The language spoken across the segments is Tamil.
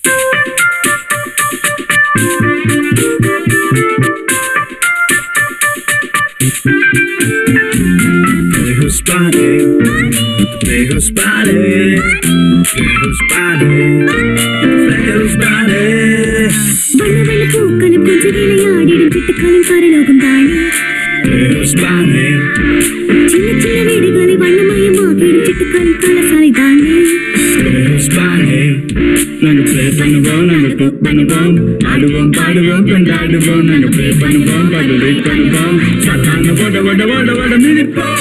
Who's body? Who's body? Who's body? Who's body? வண்ணவெளி பூக்களும் கொஞ்சம் விளையாடிடும் சிட்டுக்களின் பரலோகம் தானே. Who's body? சின்ன சின்ன வீடுகளை வண்ணமயமாக்கிடும் சிட்டுக்களின் கலசாலை தானே. Who's body? நாங்க ப்ளே பண்ணுவோம், நாங்க குக் பண்ணுவோம், ஆடுவோம் பாடுவோம் கொண்டாடுவோம், நாங்க ப்ளே பண்ணுவோம், படுலை பண்ணுவோம், சத்தான ஓட ஓட ஓட ஓட மிதிப்போம்.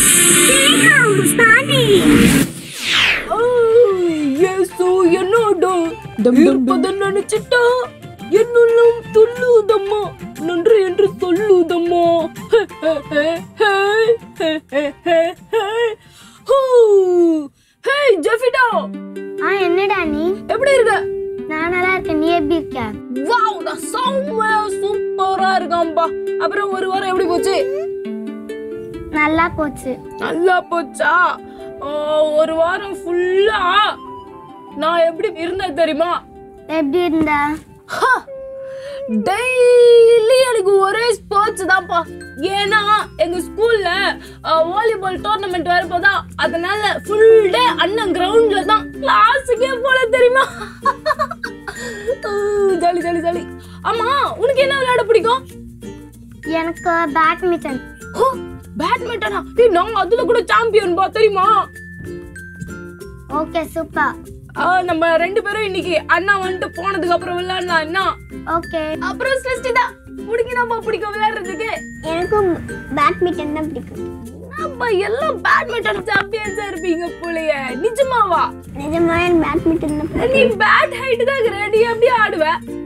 என்னோட இருப்பதன் நினைச்சிட்டா என்னுள்ளும் துள்ளுதம்மா நன்று என்று சொல்லுதம்மா. ஜெஃபிடா, என்னடா நீ எப்படி இருக்க? நான் நல்லா இருக்கேன், நீ எப்படி இருக்க? வாவ், நான் செம்ம சூப்பரா இருக்கேன்பா. அப்புறம் ஒரு வாரம் எப்படி போச்சு? நல்லா போச்சு. நல்லா போச்சா? ஒரு வாரம் ஃபுல்லா நான் எப்படி இருந்தேன் தெரியுமா? எப்படி இருந்த? டெய்லி எனக்கு ஒரே ஸ்போர்ட்ஸ் தான்ப்பா. ஏன்னா எங்க ஸ்கூல்ல வாலிபால் டோர்னமெண்ட் வரப்போதா, அதனால ஃபுல் டே அண்ணன் கிரவுண்ட்ல தான், கிளாஸுக்கே போல தெரியுமா? Jolly jolly jolly. ஆமா, உனக்கு என்ன விளையாட பிடிக்கும்? எனக்கு பேட்மிண்டன். பேட்மிண்டனா? நான் அதுல கூட சாம்பியன் பா, தெரியுமா? Okay, super. நம்ம ரெண்டு பேரும் இன்னைக்கு அண்ணா வந்துட்டு போனதுக்கு அப்புறம் விளையாடலாம். என்ன? ஓகே. அப்புறம் சிருஷ்டிதா, உனக்கு என்னப்பா பிடிக்கும் விளையாடுறதுக்கு? எனக்கும் பேட்மிண்டன் தான் பிடிக்கும். அப்பா எல்லாம் பேட்மிண்டன் சாம்பியன்ஸா இருப்பீங்க போலயே. நிஜமாவா? நிஜமா பேட்மிண்டன் தான். நீ பேட் ஹைட் தான் ரெடி அப்படியே ஆடுவ.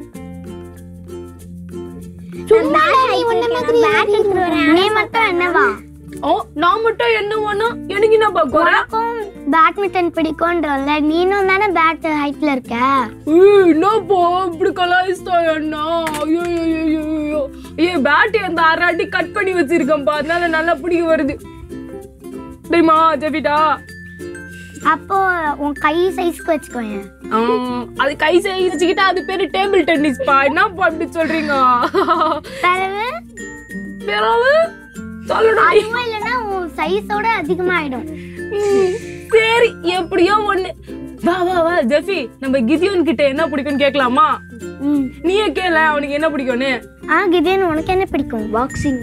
நீ மட்டும் என்னவா? நான் மட்டும் என்னவானா? எனக்கு என்னப்பா குறை? பேட்மிண்டன் பிடிக்கும்ன்றல, நீனும் தானே பேட் ஹைட்ல இருக்க. என்னப்பா இப்படி கலாய்ஸ்தா என்ன? ஐயோ, ஏன் பேட் அந்த அரை கட் பண்ணி வச்சிருக்கேன்ப்பா, அதனால நல்லா பிடிக்க வருது தெரியுமா ஜெஃபிடா? அப்போ உன் கை சைஸ்க்கு வச்சுக்கோங்க. அது கை சைஸ் வச்சுக்கிட்டா அது பேரு டேபிள் டென்னிஸ் பா. என்னப்பா அப்படி சொல்றீங்க? பிறகு சொல்லணும், இல்லைன்னா உன் சைஸோட அதிகமாயிடும். சரி, எப்படியோ ஒண்ணு. வா வா வா ஜெஃபி, நம்ம கிதியோன் கிட்ட என்ன பிடிக்கும்னு கேட்கலாமா? நீயே கேள, அவனுக்கு என்ன பிடிக்கும்னு. கிதியோன், உனக்கு என்ன பிடிக்கும்? பாக்ஸிங்.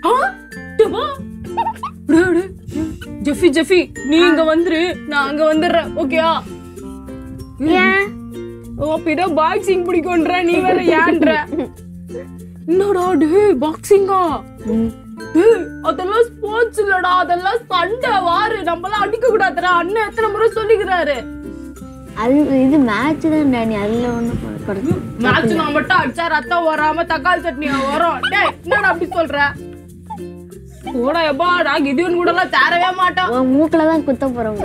ஜெஃபி ஜெஃபி, நீ இங்க வந்துரு, நான் அங்க வந்துடுறேன், ஓகேயா? அப்படின்னா பாக்ஸிங் பிடிக்கும்ன்ற, நீ வேற ஏன்ற. என்னடா பாக்ஸிங்கா? அதெல்லாம் ஸ்போர்ட்ஸ் இல்லடா, அதெல்லாம் சண்டை வாரு, நம்மளாம் அடிக்க கூடாதுடா. அண்ணன் எத்தனை முறை சொல்லிக்கிறாரு. இது மேட்ச் தான் டானி, அதுல ஒண்ணு மேட்ச் நான் மட்டும் அடிச்சா ரத்தம் வராம தக்காளி சட்னியா வரும். டேய், என்னடா அப்படி சொல்ற? போடா எப்பா, நான் கிதியோன் கூட எல்லாம் தேரவே மாட்டோம். மூக்குல தான் குத்த போறோம்.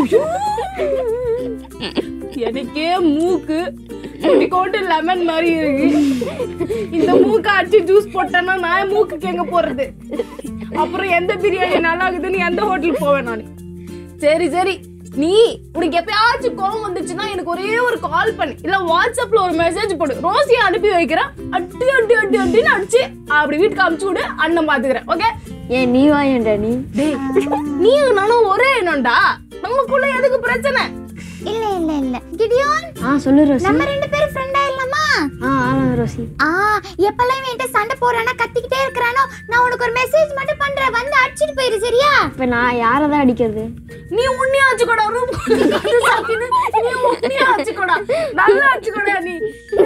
எனக்கே மூக்கு கொண்டு லெமன் மாதிரி இருக்கு. இந்த மூக்க அடிச்சு ஜூஸ் போட்டேன்னா நான் மூக்குக்கு எங்க போறது? அப்புறம் எந்த பிரியாணி நல்லா இருக்குதுன்னு எந்த ஹோட்டலுக்கு போவேன் நானு? சரி சரி, நீ உனக்கு எப்பயாச்சும் கோவம் வந்துச்சுன்னா எனக்கு ஒரே ஒரு கால் பண்ணி, இல்ல வாட்ஸ்அப்ல ஒரு மெசேஜ் போடு, ரோசியை அனுப்பி வைக்கிறேன், அட்டி அட்டி அட்டி அட்டின்னு அடிச்சு அப்படி வீட்டுக்கு அனுப்பிச்சு விடு, அண்ணன் பாத்துக்கிறேன், ஓகே? ஏன் நீ வாயண்டா? நீ நானும் ஒரே என்னண்டா, நமக்குள்ள எதுக்கு பிரச்சனை? இல்ல இல்ல இல்ல கிடியோன், சொல்லு ரோசி. நம்ம ரெண்டு பேரும் ஃப்ரெண்டா இல்லமா? ஆமா ரோசி. எப்பலாம் இவன்ட்ட சண்டை போறானா, கத்திக்கிட்டே இருக்கறானோ, நான் உனக்கு ஒரு மெசேஜ் மட்டும் பண்றேன், வந்து அடிச்சிட்டு போயிரு, சரியா? இப்ப நான் யாரை தான் அடிக்கிறது? நீ உன்னியா அடிச்சுக்கோடா, ரூம் சாக்கினு நீ உன்னியா அடிச்சுக்கோடா, நல்லா அடிச்சுக்கோடா நீ.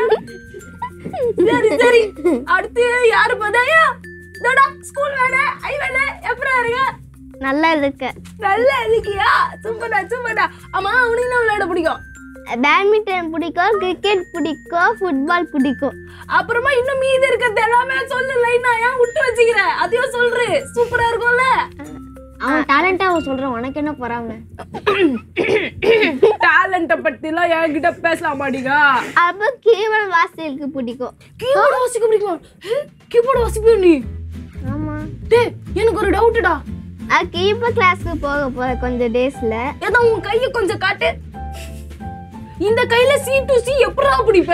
சரி சரி, அடுத்து யாரு பதாயா? டடா ஸ்கூல் வேண ஐ வேண எப்பரா இருக்க? நல்லா இருக்க. நல்லா இருக்கியா? சூப்பர்டா சூப்பர்டா. ஆமா, உனக்கு என்ன விளையாட பிடிக்கும்? பேட்மிண்டன் பிடிக்கும், கிரிக்கெட் பிடிக்கும், ஃபுட்பால் பிடிக்கும். அப்புறமா இன்னும் மீதி இருக்கிறது எல்லாமே சொல்லு, லைனா ஏன் விட்டு வச்சுக்கிற? அதையும் சொல்று, சூப்பரா இருக்கும்ல. அவன் டேலண்டா அவன் சொல்றான், உனக்கு என்ன போறாம? டேலண்ட பத்திலாம் என்கிட்ட பேசலாம் மாட்டீங்க. அப்ப கீபோர்டு வாசிக்க பிடிக்கும். கீபோர்டு வாசிக்க பிடிக்கும்? கீபோர்டு வாசிப்பியா நீ? ஆமா. டேய், எனக்கு ஒரு டவுட்டா. கீபோர்ட் கிளாஸ்க்கு போக போற கொஞ்சம் டேஸ்ல. ஏதோ உன் கையை கொஞ்சம் காட்டு. இந்த கையில C to C எப்படா சிரிப்ப?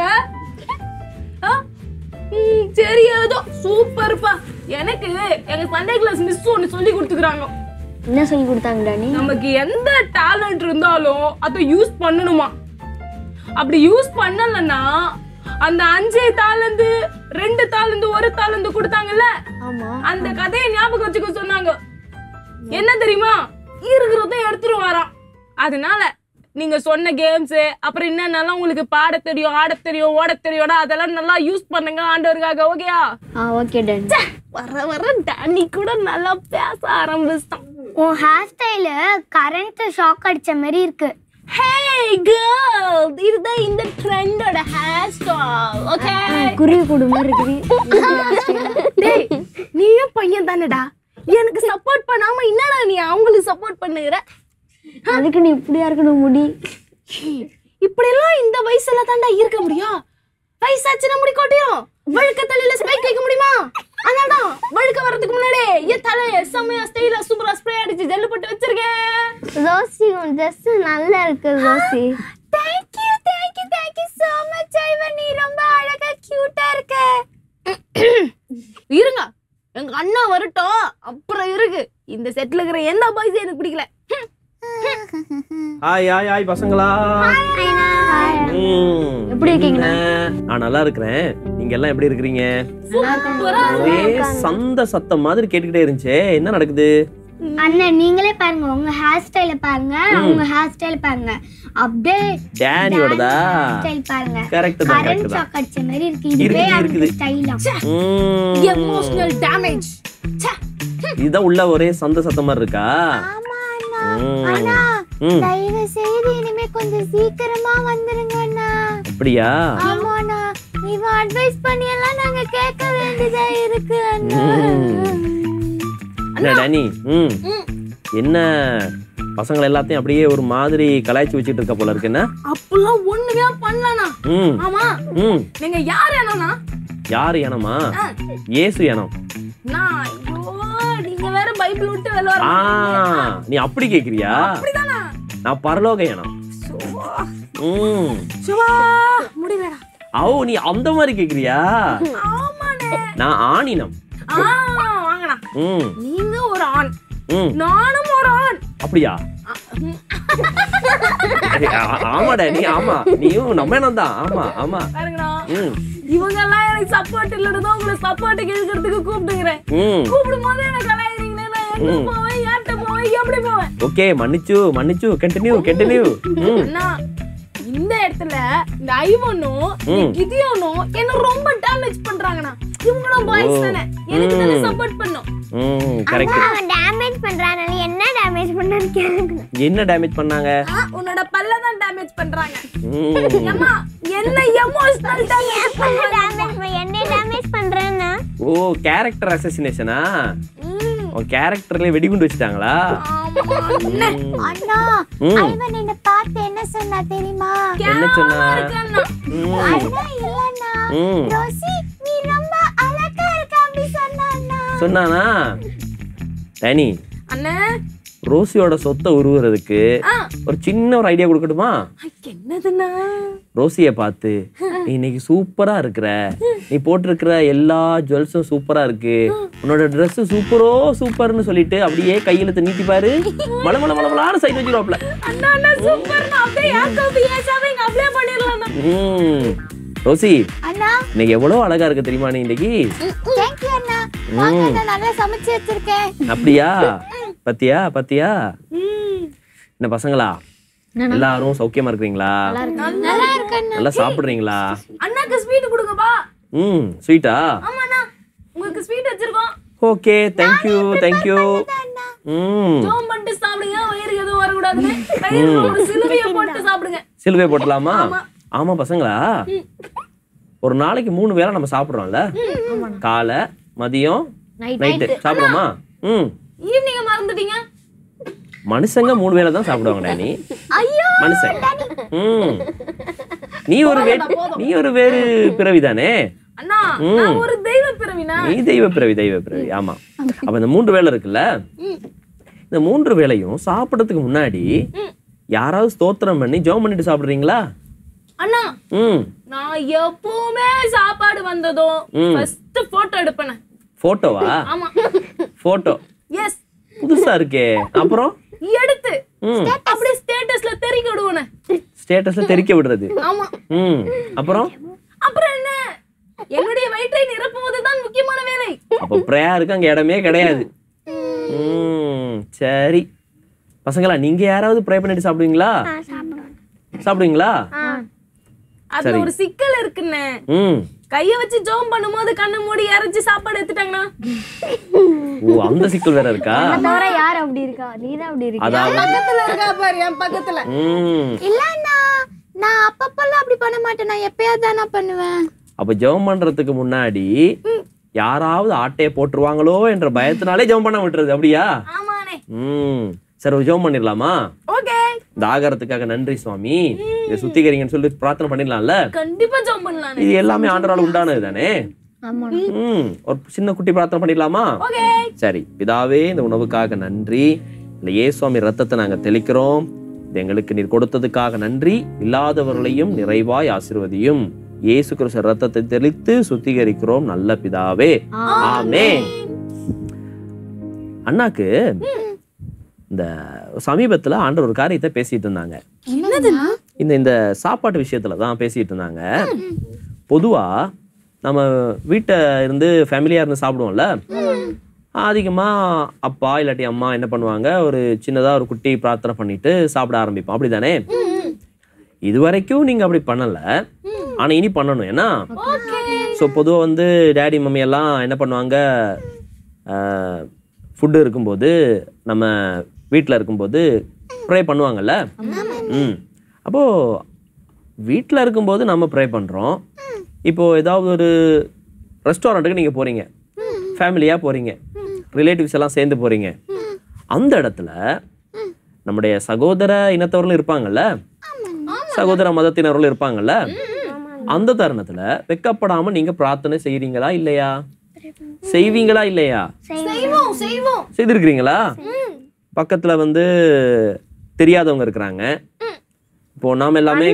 சரி ஏதோ சூப்பர்ப்பா. எனக்கு எங்க சண்டே கிளாஸ் மிஸ் ஒன்னு சொல்லி கொடுத்துக்கிறாங்க. என்ன சொல்லி கொடுத்தாங்க டானி? நமக்கு எந்த டேலண்ட் இருந்தாலும் அதை யூஸ் பண்ணணுமா. அப்படி யூஸ் பண்ணலன்னா அந்த 5 தாளந்து 2 தாளந்து 1 தாளந்து கொடுத்தாங்கல்ல, அந்த கதையை ஞாபகம் வச்சுக்க சொன்னாங்க. என்ன தெரியுமா, இருக்கிறத எடுத்துட்டு வரான். அதனால நீங்க சொன்ன கேம்ஸ் அப்புறம் என்னென்னலாம் உங்களுக்கு பாட தெரியும், ஆட தெரியும், ஓட தெரியும்டா, அதெல்லாம் நல்லா யூஸ் பண்ணுங்க ஆண்டவருக்காக. ஓகேயா? Okay Danny. வர டானி கூட நல்லா பேச ஆரம்பிச்சிட்டான். உன் ஹேர் ஸ்டைல கரண்ட் ஷாக் அடிச்ச மாதிரி இருக்கு. Hey girl, இதுதான் இந்த ட்ரெண்டோட ஹேர் ஸ்டைல். ஓகே, குருவி கூடு மாதிரி இருக்குது. டேய் நீயும் பையன் தானடா, எனக்கு சப்போர்ட் பண்ணாம என்னடா நீ அவங்களுக்கு சப்போர்ட் பண்ணுகிற? அதுக்கு நீ இப்படியா இருக்கணும் முடி. இப்படி எல்லாம் இந்த வயசுல தான்டா இருக்க முடியும். வயசாச்சுன்னா முடி கொட்டிரும். வழுக்க தலையில ஸ்ப்ரே வைக்க முடியுமா? அதனாலதான் வழுக்க வரதுக்கு முன்னாடி என் தலைய செம்மையா ஸ்டைலா சூப்பரா ஸ்ப்ரே அடிச்சு ஜெல்லு போட்டு வச்சிருக்கேன். ரோசி உன் ட்ரெஸ் நல்லா இருக்கு Rosie. Thank you so much. ஐவன் நீ ரொம்ப அழகா கியூட்டா இருக்க. இருங்க, எங்க அண்ணா வரட்டும் அப்புறம் இருக்கு. இந்த செட்ல இருக்கிற எந்த பாய்ஸும் எனக்கு பிடிக்கல. ஹாய் பசங்களா. எப்படி இருக்கீங்க? நான் நல்லா இருக்கிறேன். நீங்க எல்லாம் எப்படி இருக்கிறீங்க? ஒரே சந்த சத்தம் மாதிரி கேட்டுக்கிட்டே இருந்துச்சே, என்ன நடக்குது? அண்ணன் நீங்களே பாருங்க, உங்க ஹேர் ஸ்டைல பாருங்க, உங்க ஹேர் ஸ்டைல் பாருங்க, அப்படியே டேனியோடதா ஸ்டைல் பாருங்க. கரெக்ட் தான், கரண்ட் கரெக்ட் தான். ஷாக் அடிச்ச மாதிரி இருக்கு. இதுவே அந்த ஸ்டைலா. Emotional damage. இதுதான் உள்ள ஒரே சந்த சத்தம் மாதிரி இருக்கா? அண்ணா தயவு செய்து இனிமே கொஞ்சம் சீக்கிரமா வந்துருங்க அண்ணா. அப்படியா? ஆமா அண்ணா, நீங்க அட்வைஸ் பண்ணி எல்லாம் நாங்க கேட்க வேண்டியதா இருக்கு அண்ணா. என்ன டேனி, என்ன பசங்களை எல்லாத்தையும் அப்படியே ஒரு மாதிரி கலாய்ச்சி வச்சிட்டு இருக்க போல இருக்கு. என்ன அப்பெல்லாம் ஒண்ணுமே பண்ணலனா? ஆமா, நீங்க யார் என்னன்னா? யாரு எனமா? இயேசு எனம். நான் ஐயோ, நீங்க வேற பைபிள் விட்டு வெளிய வர. நீ அப்படி கேக்குறியா? அப்படிதானா? நான் பரலோக எனம். சுவா முடியலடா. நீ அந்த மாதிரி கேக்குறியா? ஆமாண்ணே, நான் ஆணினம். வாங்கடா. நீங்க ஒரு ஆண், நானும் ஒரு ஆண். அப்படியா? ஆமாடா, நீ ஆமா, நீயும் நம்ம எனம் தான். ஆமா ஆமா. பாருங்கடா, இவங்க எல்லாம் எனக்கு சப்போர்ட் இல்லன்னு உங்களை சப்போர்ட் கேட்கறதுக்கு கூப்பிடுறேன். கூப்பிடும் போது எனக்கு கலாய்க்கிறீங்களே, நான் எங்க போவேன், யார்கிட்ட போவேன், எப்படி போவேன்? ஓகே, மன்னிச்சு கண்டினியூ. அண்ணா, இந்த இடத்துல இந்த ஐவனும் கிதியோனும் என்ன ரொம்ப டேமேஜ் பண்றாங்கண்ணா. இவங்களும் பாய்ஸ் தானே, எனக்கு தானே சப்போர்ட் பண்ணும். கரெக்ட். அவன் டேமேஜ் பண்றானே, என்ன டேமேஜ் பண்ணான்னு கேளுங்க. என்ன டேமேஜ் பண்ணாங்க? உன்னோட பல்ல தான் டேமேஜ் பண்றாங்க. அம்மா, என்ன எமோஷனல் டேமேஜ் பண்றாங்க? என்ன டேமேஜ் பண்றேன்னா? ஓ, கேரக்டர் அசசினேஷனா? உன் கேரக்டர்ல வெடிகுண்டு வச்சிட்டாங்களா? அண்ணா, ஐவன் என்ன பார்த்து என்ன சொன்னா தெரியுமா? என்ன சொன்னா? அண்ணா இல்லண்ணா, ரோசி நீ ரொம்ப அழகா இருக்க அப்படி சொன்னானா? சொன்னானா? டேனி, அண்ணே, ரோசியோட சொத்தை உருவுறதுக்கு ஒரு சின்ன ஒரு ஐடியா கொடுக்கட்டுமா? என்னதுன்னா, ரோசிய பார்த்து நீ இன்னைக்கு சூப்பரா இருக்கிற, நீ போட்டிருக்கிற எல்லா ஜுவல்ஸும் சூப்பரா இருக்கு, உன்னோட ட்ரெஸ் சூப்பர்னு சொல்லிட்டு அப்படியே கையில நீட்டி பாரு, மலமலான சைட் வச்சிருவாப்ல. அண்ணா சூப்பர், நான் அப்படியே யாக்கோபி ஏசாவே அப்படியே பண்ணிரலாம். ரோசி, அண்ணா இன்னைக்கு எவ்வளவு அழகா இருக்கு தெரியுமா நீ இன்னைக்கு? தேங்க் யூ அண்ணா. வாங்க அண்ணா, நல்லா சமைச்சு வச்சிருக்கேன். அப்படியா? பத்தியா? என்ன பசங்களா, எல்லாரும் சௌக்கியமா இருக்கீங்களா? நல்லா இருக்கு அண்ணா. நல்லா சாப்பிடுறீங்களா? அண்ணாக்கு ஸ்வீட் கொடுங்கப்பா. ஸ்வீட்டா? ஆமாண்ணா, உங்களுக்கு ஸ்வீட் வச்சிருக்கோம். Okay, thank you. ஜோம் பண்ணிட்டு சாப்பிடுங்க, வயிறு எதுவும் வரக்கூடாதுன்னு வயிறுல ஒரு சிலுவையை போட்டு சாப்பிடுங்க. சிலுவை போட்டலாமா? ஆமா பசங்களா, ஒரு நாளைக்கு 3 வேளை நம்ம சாப்பிடுறோம்ல, காலை, மதியம், நைட்டு சாப்பிடுவோமா? ஈவினிங் மறந்துட்டீங்க. மனுஷங்க 3 வேளை தான் சாப்பிடுவாங்கடா. நீ மனுஷன், நீ ஒரு வேறு பிறவிதானே. அண்ணா, நான் ஒரு தெய்வ பிறவினா. நீ தெய்வ பிறவி. ஆமா. அப்ப இந்த 3 வேளை இருக்குல்ல, இந்த 3 வேளையும் சாப்பிடறதுக்கு முன்னாடி யாராவது ஸ்தோத்திரம் பண்ணி ஜெபம் பண்ணிட்டு சாப்பிடுறீங்களா? அண்ணா, நான் நான் எப்பவுமே சாப்பாடு வந்ததும் ஃபர்ஸ்ட் போட்டோ எடுப்பேன். போட்டோவா? ஆமா. போட்டோ. எஸ். புதுசா இருக்கே. அப்புறம் எடுத்து அப்படியே ஸ்டேட்டஸ்ல தெரிக்க விடுவேன். ஸ்டேட்டஸ்ல தெரிக்க விடுறது. ஆமா. அப்புறம் என்ன என்னுடைய வயிற்றை நிரப்புவதுதான் முக்கியமான வேலை. அப்ப பிரேயருக்கு அங்க இடமே கிடையாது. சரி பசங்களா, நீங்க யாராவது ப்ரே பண்ணிட்டு சாப்பிடுவீங்களா? சாப்பிடுவீங்களா? அதுல ஒரு சிக்கல் இருக்குன்னு. கைய வச்சு ஜெபம் பண்ணும்போது கண்ணு மூடி இறச்சி சாப்பாடு எடுத்துட்டாங்கன்னா. ஓ, அந்த சிக்கல் வேற இருக்கா? தவிர யார் அப்படி இருக்கா? நீதான் அப்படி இருக்க. பக்கத்துல இருக்கா பாரு, என் பக்கத்துல. இல்லண்ணா, நான் அப்பப்பெல்லாம் அப்படி பண்ண மாட்டேன். நான் எப்பயாவது தானே பண்ணுவேன். அப்ப ஜெபம் பண்றதுக்கு முன்னாடி யாராவது ஆட்டைய போட்டுருவாங்களோ என்ற பயத்தினாலே ஜெபம் பண்ண விட்டுறது, அப்படியா? ஆமானே. சரி, ஒரு ஜெபம் பண்ணிடலாமா? ஓகே. இந்த ஆகாரத்துக்காக நன்றி சுவாமி, இதை சுத்திகரிங்கன்னு சொல்லி பிரார்த்தனை பண்ணிடலாம்ல? கண்டிப்பா ஜெபம் பண்ணலாம். இது எல்லாமே ஆண்டவரால உண்டானது தானே. ஒரு சின்ன குட்டி பிரார்த்தனை பண்ணிடலாமா? சரி. பிதாவே, இந்த உணவுக்காக நன்றி. இந்த இயேசுவாமி ரத்தத்தை நாங்க தெளிக்கிறோம். இது எங்களுக்கு நீர் கொடுத்ததுக்காக நன்றி. இல்லாதவர்களையும் நிறைவாய் ஆசீர்வதியும். இயேசு கிறிஸ்து ரத்தத்தை தெளித்து சுத்திகரிக்கிறோம் நல்ல பிதாவே. ஆமென். அண்ணாக்கு இந்த சமீபத்துல ஆண்டவர் ஒரு காரியத்தை பேசிட்டு இருந்தாங்க. இந்த சாப்பாட்டு விஷயத்துல தான் பேசிட்டு இருந்தாங்க. பொதுவா நம்ம வீட்டை இருந்து ஃபேமிலியா இருந்து சாப்பிடுவோம்ல, அதிகமா அப்பா இல்லாட்டி அம்மா என்ன பண்ணுவாங்க, ஒரு சின்னதா ஒரு குட்டி பிரார்த்தனை பண்ணிட்டு சாப்பிட ஆரம்பிப்போம், அப்படிதானே? இது வரைக்கும் நீங்க அப்படி பண்ணல, ஆனா இனி பண்ணணும். ஏன்னா ஸோ பொதுவா வந்து டேடி மம்மி எல்லாம் என்ன பண்ணுவாங்க, ஃபுட்டு இருக்கும்போது நம்ம வீட்டில் இருக்கும்போது ப்ரே பண்ணுவாங்கல்ல. அப்போ வீட்டில் இருக்கும்போது நம்ம ப்ரே பண்ணுறோம். இப்போ ஏதாவது ஒரு ரெஸ்டாரண்ட்டுக்கு நீங்கள் போறீங்க, ஃபேமிலியாக போறீங்க, ரிலேட்டிவ்ஸ் எல்லாம் சேர்ந்து போறீங்க. அந்த இடத்துல நம்முடைய சகோதர இனத்தவர்களும் இருப்பாங்கல்ல, சகோதர மதத்தினர்களும் இருப்பாங்கல்ல. அந்த தருணத்துல வெக்கப்படாம நீங்க பிரார்த்தனை செய்றீங்களா இல்லையா? செய்வீங்களா இல்லையா? செய்திருக்கிறீங்களா? பக்கத்துல வந்து தெரியாதவங்க இருக்கிறாங்க. இப்போ நாம எல்லாமே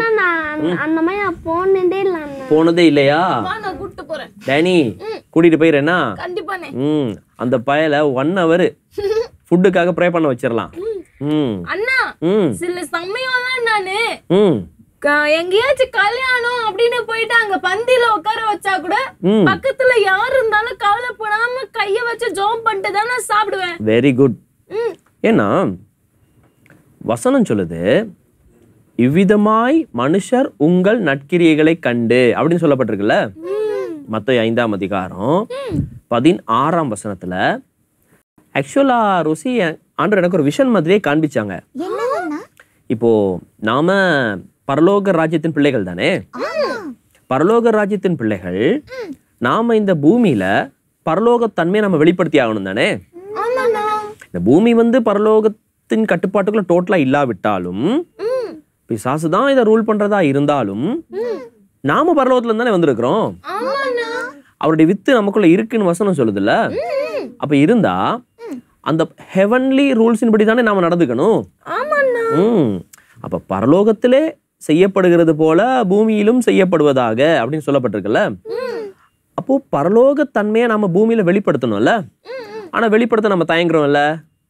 போனதே இல்லையா? டேனி கூட்டிட்டு போயிரேன்னா அந்த பயல 1 hour ஃபுட்டுக்காக ப்ரே பண்ண வச்சிடலாம். அண்ணா, சில சமயம்லாம் நானு எங்கேயாச்சும் கல்யாணம் அப்படின்னு போயிட்டு அங்க பந்தியில உட்கார வச்சா கூட பக்கத்துல யாரு இருந்தாலும் கவலைப்படாம கைய வச்சு ஜெபம் பண்ணிட்டு தானே சாப்பிடுவேன். Very good. ஏன்னா வசனம் சொல்லுது, இவ்விதமாய் மனுஷர் உங்கள் நற்கிரியைகளை கண்டு அப்படின்னு சொல்லப்பட்டிருக்குல்ல. மத்தேயு 5ஆம் அதிகாரம் 16ஆம் வசனத்துல ஆக்சுவலா ருசி ஆண்டவர் எனக்கு ஒரு விஷன் மாதிரியே காண்பிச்சாங்க. இப்போ நாம பரலோக ராஜ்யத்தின் பிள்ளைகள் தானே. பரலோக ராஜ்யத்தின் பிள்ளைகள் நாம இந்த பூமியில பரலோக தன்மையை நம்ம வெளிப்படுத்தி ஆகணும் தானே. இந்த பூமி வந்து பரலோகத்தின் கட்டுப்பாட்டுக்குள்ள டோட்டலா இல்லாவிட்டாலும், பிசாசு தான் இதை ரூல் பண்றதா இருந்தாலும், நாம பரலோகத்துல தானே வந்திருக்கிறோம். அவருடைய வித்து நமக்குள்ள இருக்குன்னு வசனம் சொல்லுதுல்ல. அப்ப இருந்தா அந்த ஹெவன்லி ரூல்ஸின் படி தானே நாம நடந்துக்கணும். அப்ப பரலோகத்திலே செய்யப்படுகிறது போல பூமியிலும் செய்யப்படுவதாக அப்படின்னு சொல்லப்பட்டிருக்குல்ல. அப்போ பரலோக தன்மையை நாம பூமியில வெளிப்படுத்தணும்ல. ஆனா வெளிப்படுத்த நம்ம தயங்குறோம்ல.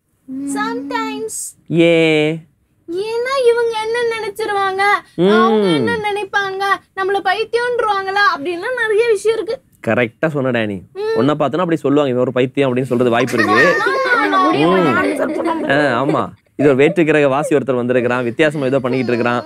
ஏன்னா இவங்க என்ன நினைச்சிருவாங்க, அவங்க என்ன நினைப்பாங்க, நம்மள பைத்தியம்ன்றுவாங்களா அப்படின்னா நிறைய விஷயம் இருக்கு. கரெக்டா சொன்ன டேனி. ஒன்ன பார்த்தோன்னா அப்படி சொல்லுவாங்க, இவன் ஒரு பைத்தியம் அப்படின்னு சொல்றது வாய்ப்பு இருக்கு. ஆமா, இது ஒரு வேற்று கிரக வாசி ஒருத்தர் வந்திருக்கிறான், வித்தியாசமா ஏதோ பண்ணிட்டு இருக்கிறான்.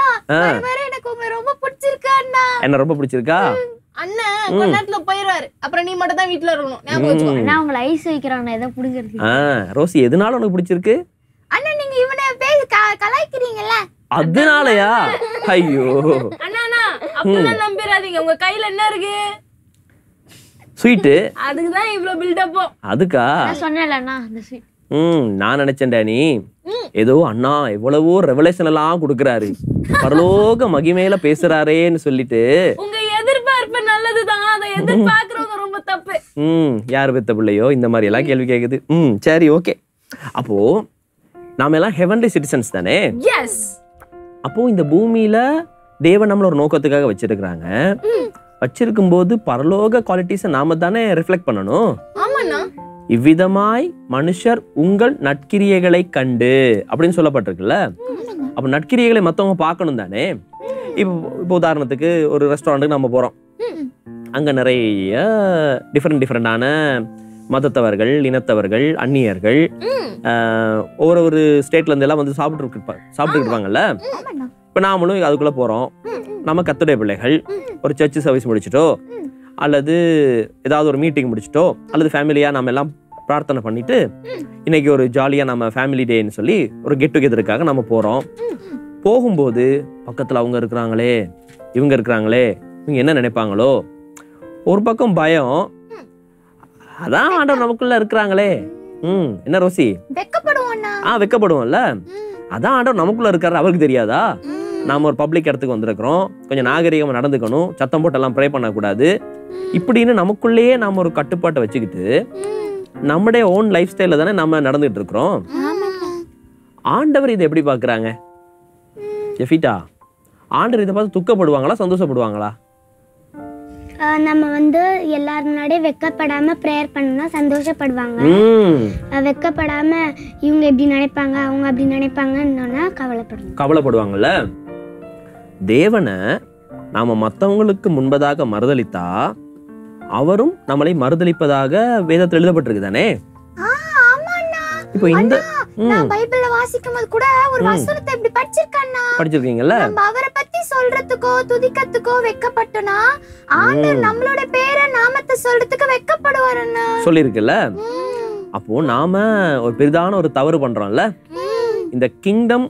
என்ன ரொம்ப பிடிச்சிருக்கா? அண்ணன் கொஞ்ச நேரத்துல போயிடுவாரு, அப்புறம் நீ மட்டும் தான் வீட்டுல இருக்கணும். ஞாபகம் வச்சுக்கோ. நான் உங்களை ஐஸ் வைக்கிறான், ஏதோ புடிச்சிருக்கு. ரோசி, எதனால உனக்கு பிடிச்சிருக்கு? அண்ணா, நீங்க இவனை பேசி கலாய்க்கிறீங்கல்ல, அதனாலயா? ஐயோ அண்ணா, அப்பெல்லாம் நம்பிராதீங்க. உங்க கையில என்ன இருக்கு? ஸ்வீட். அதுக்குதான் இவ்வளவு பில்டப். அதுக்கா சொன்னேன்லண்ணா அந்த ஸ்வீட். நான் நினைச்சேன் டேனி, ஏதோ அண்ணா எவ்வளவோ ரெவலேஷன் எல்லாம் கொடுக்கறாரு, பரலோக மகிமையில பேசுறாரேன்னு சொல்லிட்டு. உங்க எதிர்பார்ப்பு நல்லதுதான், அதை எதிர்பார்க்கறவங்க ரொம்ப தப்பு. யார் பெத்த பிள்ளையோ இந்த மாதிரி எல்லாம் கேள்வி கேக்குது. சரி, ஓகே. அப்போ நாம எல்லாம் ஹெவன்லி சிட்டிசன்ஸ் தானே. எஸ். அப்போ இந்த பூமியில தேவன் நம்மள ஒரு நோக்கத்துக்காக வச்சிருக்கிறாங்க. வச்சிருக்கும் போது பரலோக குவாலிட்டிஸை நாம தானே ரிஃப்ளெக்ட் பண்ணணும். ஆமாண்ணா. இவ்விதமாய் மனுஷர் உங்கள் நற்கிரியைகளை கண்டு அப்படின்னு சொல்லப்பட்டிருக்குல்ல. அப்ப நற்கிரியைகளை மத்தவங்க பார்க்கணும் தானே. இப்போ உதாரணத்துக்கு ஒரு ரெஸ்டாரண்ட்டுக்கு நம்ம போறோம். அங்க நிறைய டிஃப்ரெண்டான மதத்தவர்கள், இனத்தவர்கள், அந்நியர்கள், ஒரு ஸ்டேட்ல இருந்து எல்லாம் வந்து சாப்பிட்டு இருப்பாங்கல்ல. இப்ப நாமளும் அதுக்குள்ள போறோம். நம்ம கர்த்தருடைய பிள்ளைகள் ஒரு சர்ச் சர்வீஸ் முடிச்சிட்டோ அல்லது ஏதாவது ஒரு மீட்டிங் முடிச்சிட்டோ அல்லது ஃபேமிலியா நம்ம எல்லாம் பிரார்த்தனை பண்ணிட்டு இன்னைக்கு ஒரு ஜாலியா நம்ம ஃபேமிலி டேன்னு சொல்லி ஒரு கெட் டுகெதருக்காக நம்ம போறோம். போகும்போது பக்கத்துல அவங்க இருக்கிறாங்களே, இவங்க இருக்கிறாங்களே, இவங்க என்ன நினைப்பாங்களோ, ஒரு பக்கம் பயம், அதான் ஆண்டவர் நமக்குள்ள இருக்கிறாங்களே. என்ன ரோசி? வெக்கப்படுவோம்ல. அதான் ஆண்டவர் நமக்குள்ள இருக்காரு, அவருக்கு தெரியாதா? நாம ஒரு பப்ளிக் இடத்துக்கு வந்திருக்கிறோம், கொஞ்சம் நாகரிகமா நடந்துக்கணும், சத்தம் போட்டு எல்லாம் ப்ரே பண்ணக்கூடாது இப்படின்னு நமக்குள்ளேயே நாம ஒரு கட்டுப்பாட்டை வச்சுக்கிட்டு நம்முடைய ஓன் லைஃப் ஸ்டைல தானே நம்ம நடந்துட்டு இருக்கிறோம். ஆண்டவர் இதை எப்படி பாக்குறாங்க? ஜெஃபிட்டா, ஆண்டவர் இதை பார்த்து துக்கப்படுவாங்களா, சந்தோஷப்படுவாங்களா? நம்ம வந்து எல்லாரும் முன்னாடியே வெக்கப்படாம ப்ரேயர் பண்ணா சந்தோஷப்படுவாங்க. வெக்கப்படாம இவங்க இப்படி நினைப்பாங்க, அவங்க அப்படி நினைப்பாங்கன்னா கவலைப்படுவாங்கல்ல. தேவனை நாம மத்தவங்களுக்கு முன்பதாக மறுதலித்தா அவரும் நம்மளை மறுதலிப்பதாக வேதத்தில் எழுதப்பட்டிருக்கு தானே. இப்போ இந்த நான் பைபிள்ல வாசிக்கும்போது கூட ஒரு வசனத்தை இப்படி படிச்சிருக்கீங்கல்ல. நம்ம அவரை பத்தி சொல்றதுக்கோ துதிக்கிறதுக்கோ வெக்கப்பட்டோம்னா ஆண்டவர் நம்மளோட பேரை நாமத்தை சொல்றதுக்கு வெக்கப்படுவாருன்னு சொல்லிருக்குல்ல. அப்போ நாம ஒரு பெரிதான ஒரு தவறு பண்றோம்ல. இந்த கிங்டம்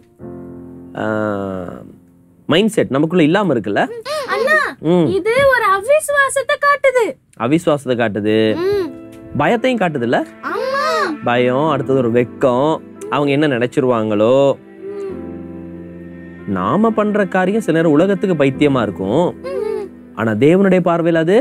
மைண்ட் செட் நமக்குள்ள இல்லாம இருக்குல்ல. இது ஒரு அவிசுவாசத்தை காட்டுது. அவிசுவாசத்தை காட்டுது, பயத்தையும் காட்டுது இல்ல. பயம், அடுத்தது ஒரு வெக்கம், அவங்க என்ன நினைச்சிருவாங்களோ. நாம பண்ற காரியம் சில நேரம் உலகத்துக்கு பைத்தியமா இருக்கும், ஆனா தேவனுடைய பார்வையில் அது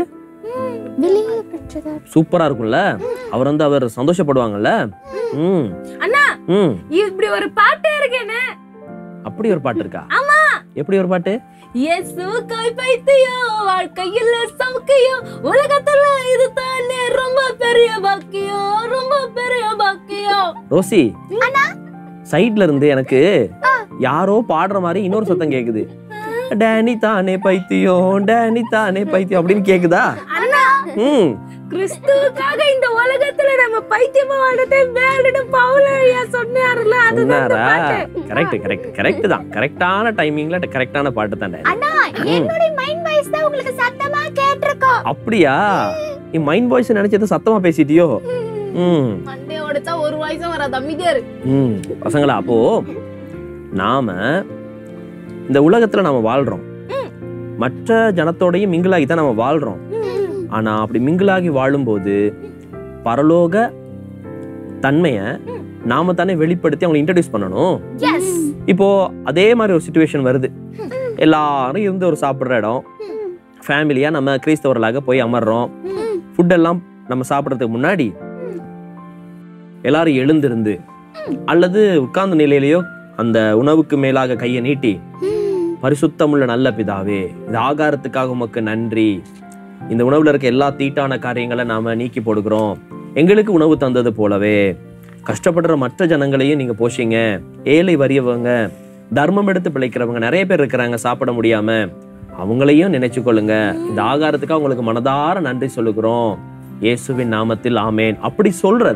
சூப்பரா இருக்கும்ல. அவர் வந்து அவர் சந்தோஷப்படுவாங்கல்ல. அண்ணா, இப்படி ஒரு பாட்டு இருக்கேனே. அப்படி ஒரு பாட்டு இருக்கா? ஆமா. எப்படி ஒரு பாட்டு? இயேசு கை பைத்தியம், வாழ்க்கையில சௌக்கியம், உலகத்துல இது தானே ரொம்ப பெரிய பாக்கியம், ரொம்ப பெரிய பாக்கியம். ரோசி, சைட்ல இருந்து எனக்கு யாரோ பாடுற மாதிரி இன்னொரு சத்தம் கேக்குது. டேனி தானே பைத்தியம், டேனி தானே பைத்தியம் அப்படின்னு கேக்குதா? கிறிஸ்துவுக்காக இந்த உலகத்துல நம்ம பைத்தியமா வாழ்றதே வேணும்னு பவுலய்யா சொன்னாருல. அதுதான் கரெக்ட் தான். கரெக்டான டைமிங்ல கரெக்டான பாட்டு தானே. அண்ணா, என்னோட மைண்ட் வாய்ஸ் தான் உங்களுக்கு சத்தமா கேட்டிருக்கோம். அப்படியா? நீ மைண்ட் வாய்ஸ் நினைச்சது சத்தமா பேசிட்டியோ? மண்டே ஓடச்சா ஒரு வாய்ஸும் வராது, அமைதியா இருக்கு. பசங்களா, அப்போ நாம இந்த உலகத்துல நாம வாழ்றோம், மற்ற ஜனத்தோடையும் மிங்கிளாகி தான் நம்ம வாழ்றோம். ஆனா அப்படி மிங்கிளாகி வாழும்போது பரலோக தன்மைய நாம தானே வெளிப்படுத்தி அவங்களை இன்ட்ரோடியூஸ் பண்ணணும். இப்போ அதே மாதிரி ஒரு சிச்சுவேஷன் வருது. எல்லாரும் இருந்து ஒரு சாப்பிடுற இடம், ஃபேமிலியா நம்ம கிறிஸ்தவர்களாக போய் அமர்றோம். ஃபுட் எல்லாம் நம்ம சாப்பிடறதுக்கு முன்னாடி எல்லாரும் எழுந்திருந்து அல்லது உட்கார்ந்த நிலையிலேயோ அந்த உணவுக்கு மேலாக கையை நீட்டி, பரிசுத்தமுள்ள நல்ல பிதாவே, இந்த ஆகாரத்துக்காக உமக்கு நன்றி, இந்த உணவுல இருக்க எல்லா தீட்டான காரியங்களை நாம நீக்கி போடுகிறோம், எங்களுக்கு உணவு தந்தது போலவே கஷ்டப்படுற மற்ற ஜனங்களையும் நீங்க போஷிங்க, ஏழை வறியவங்க, தர்மம் எடுத்து பிழைக்கிறவங்க நிறைய பேர் இருக்கிறாங்க சாப்பிட முடியாம, அவங்களையும் நினைச்சு கொள்ளுங்க, இந்த ஆகாரத்துக்கு அவங்களுக்கு மனதார நன்றி சொல்லுகிறோம், இயேசுவின் நாமத்தில் ஆமேன். அப்படி சொல்றத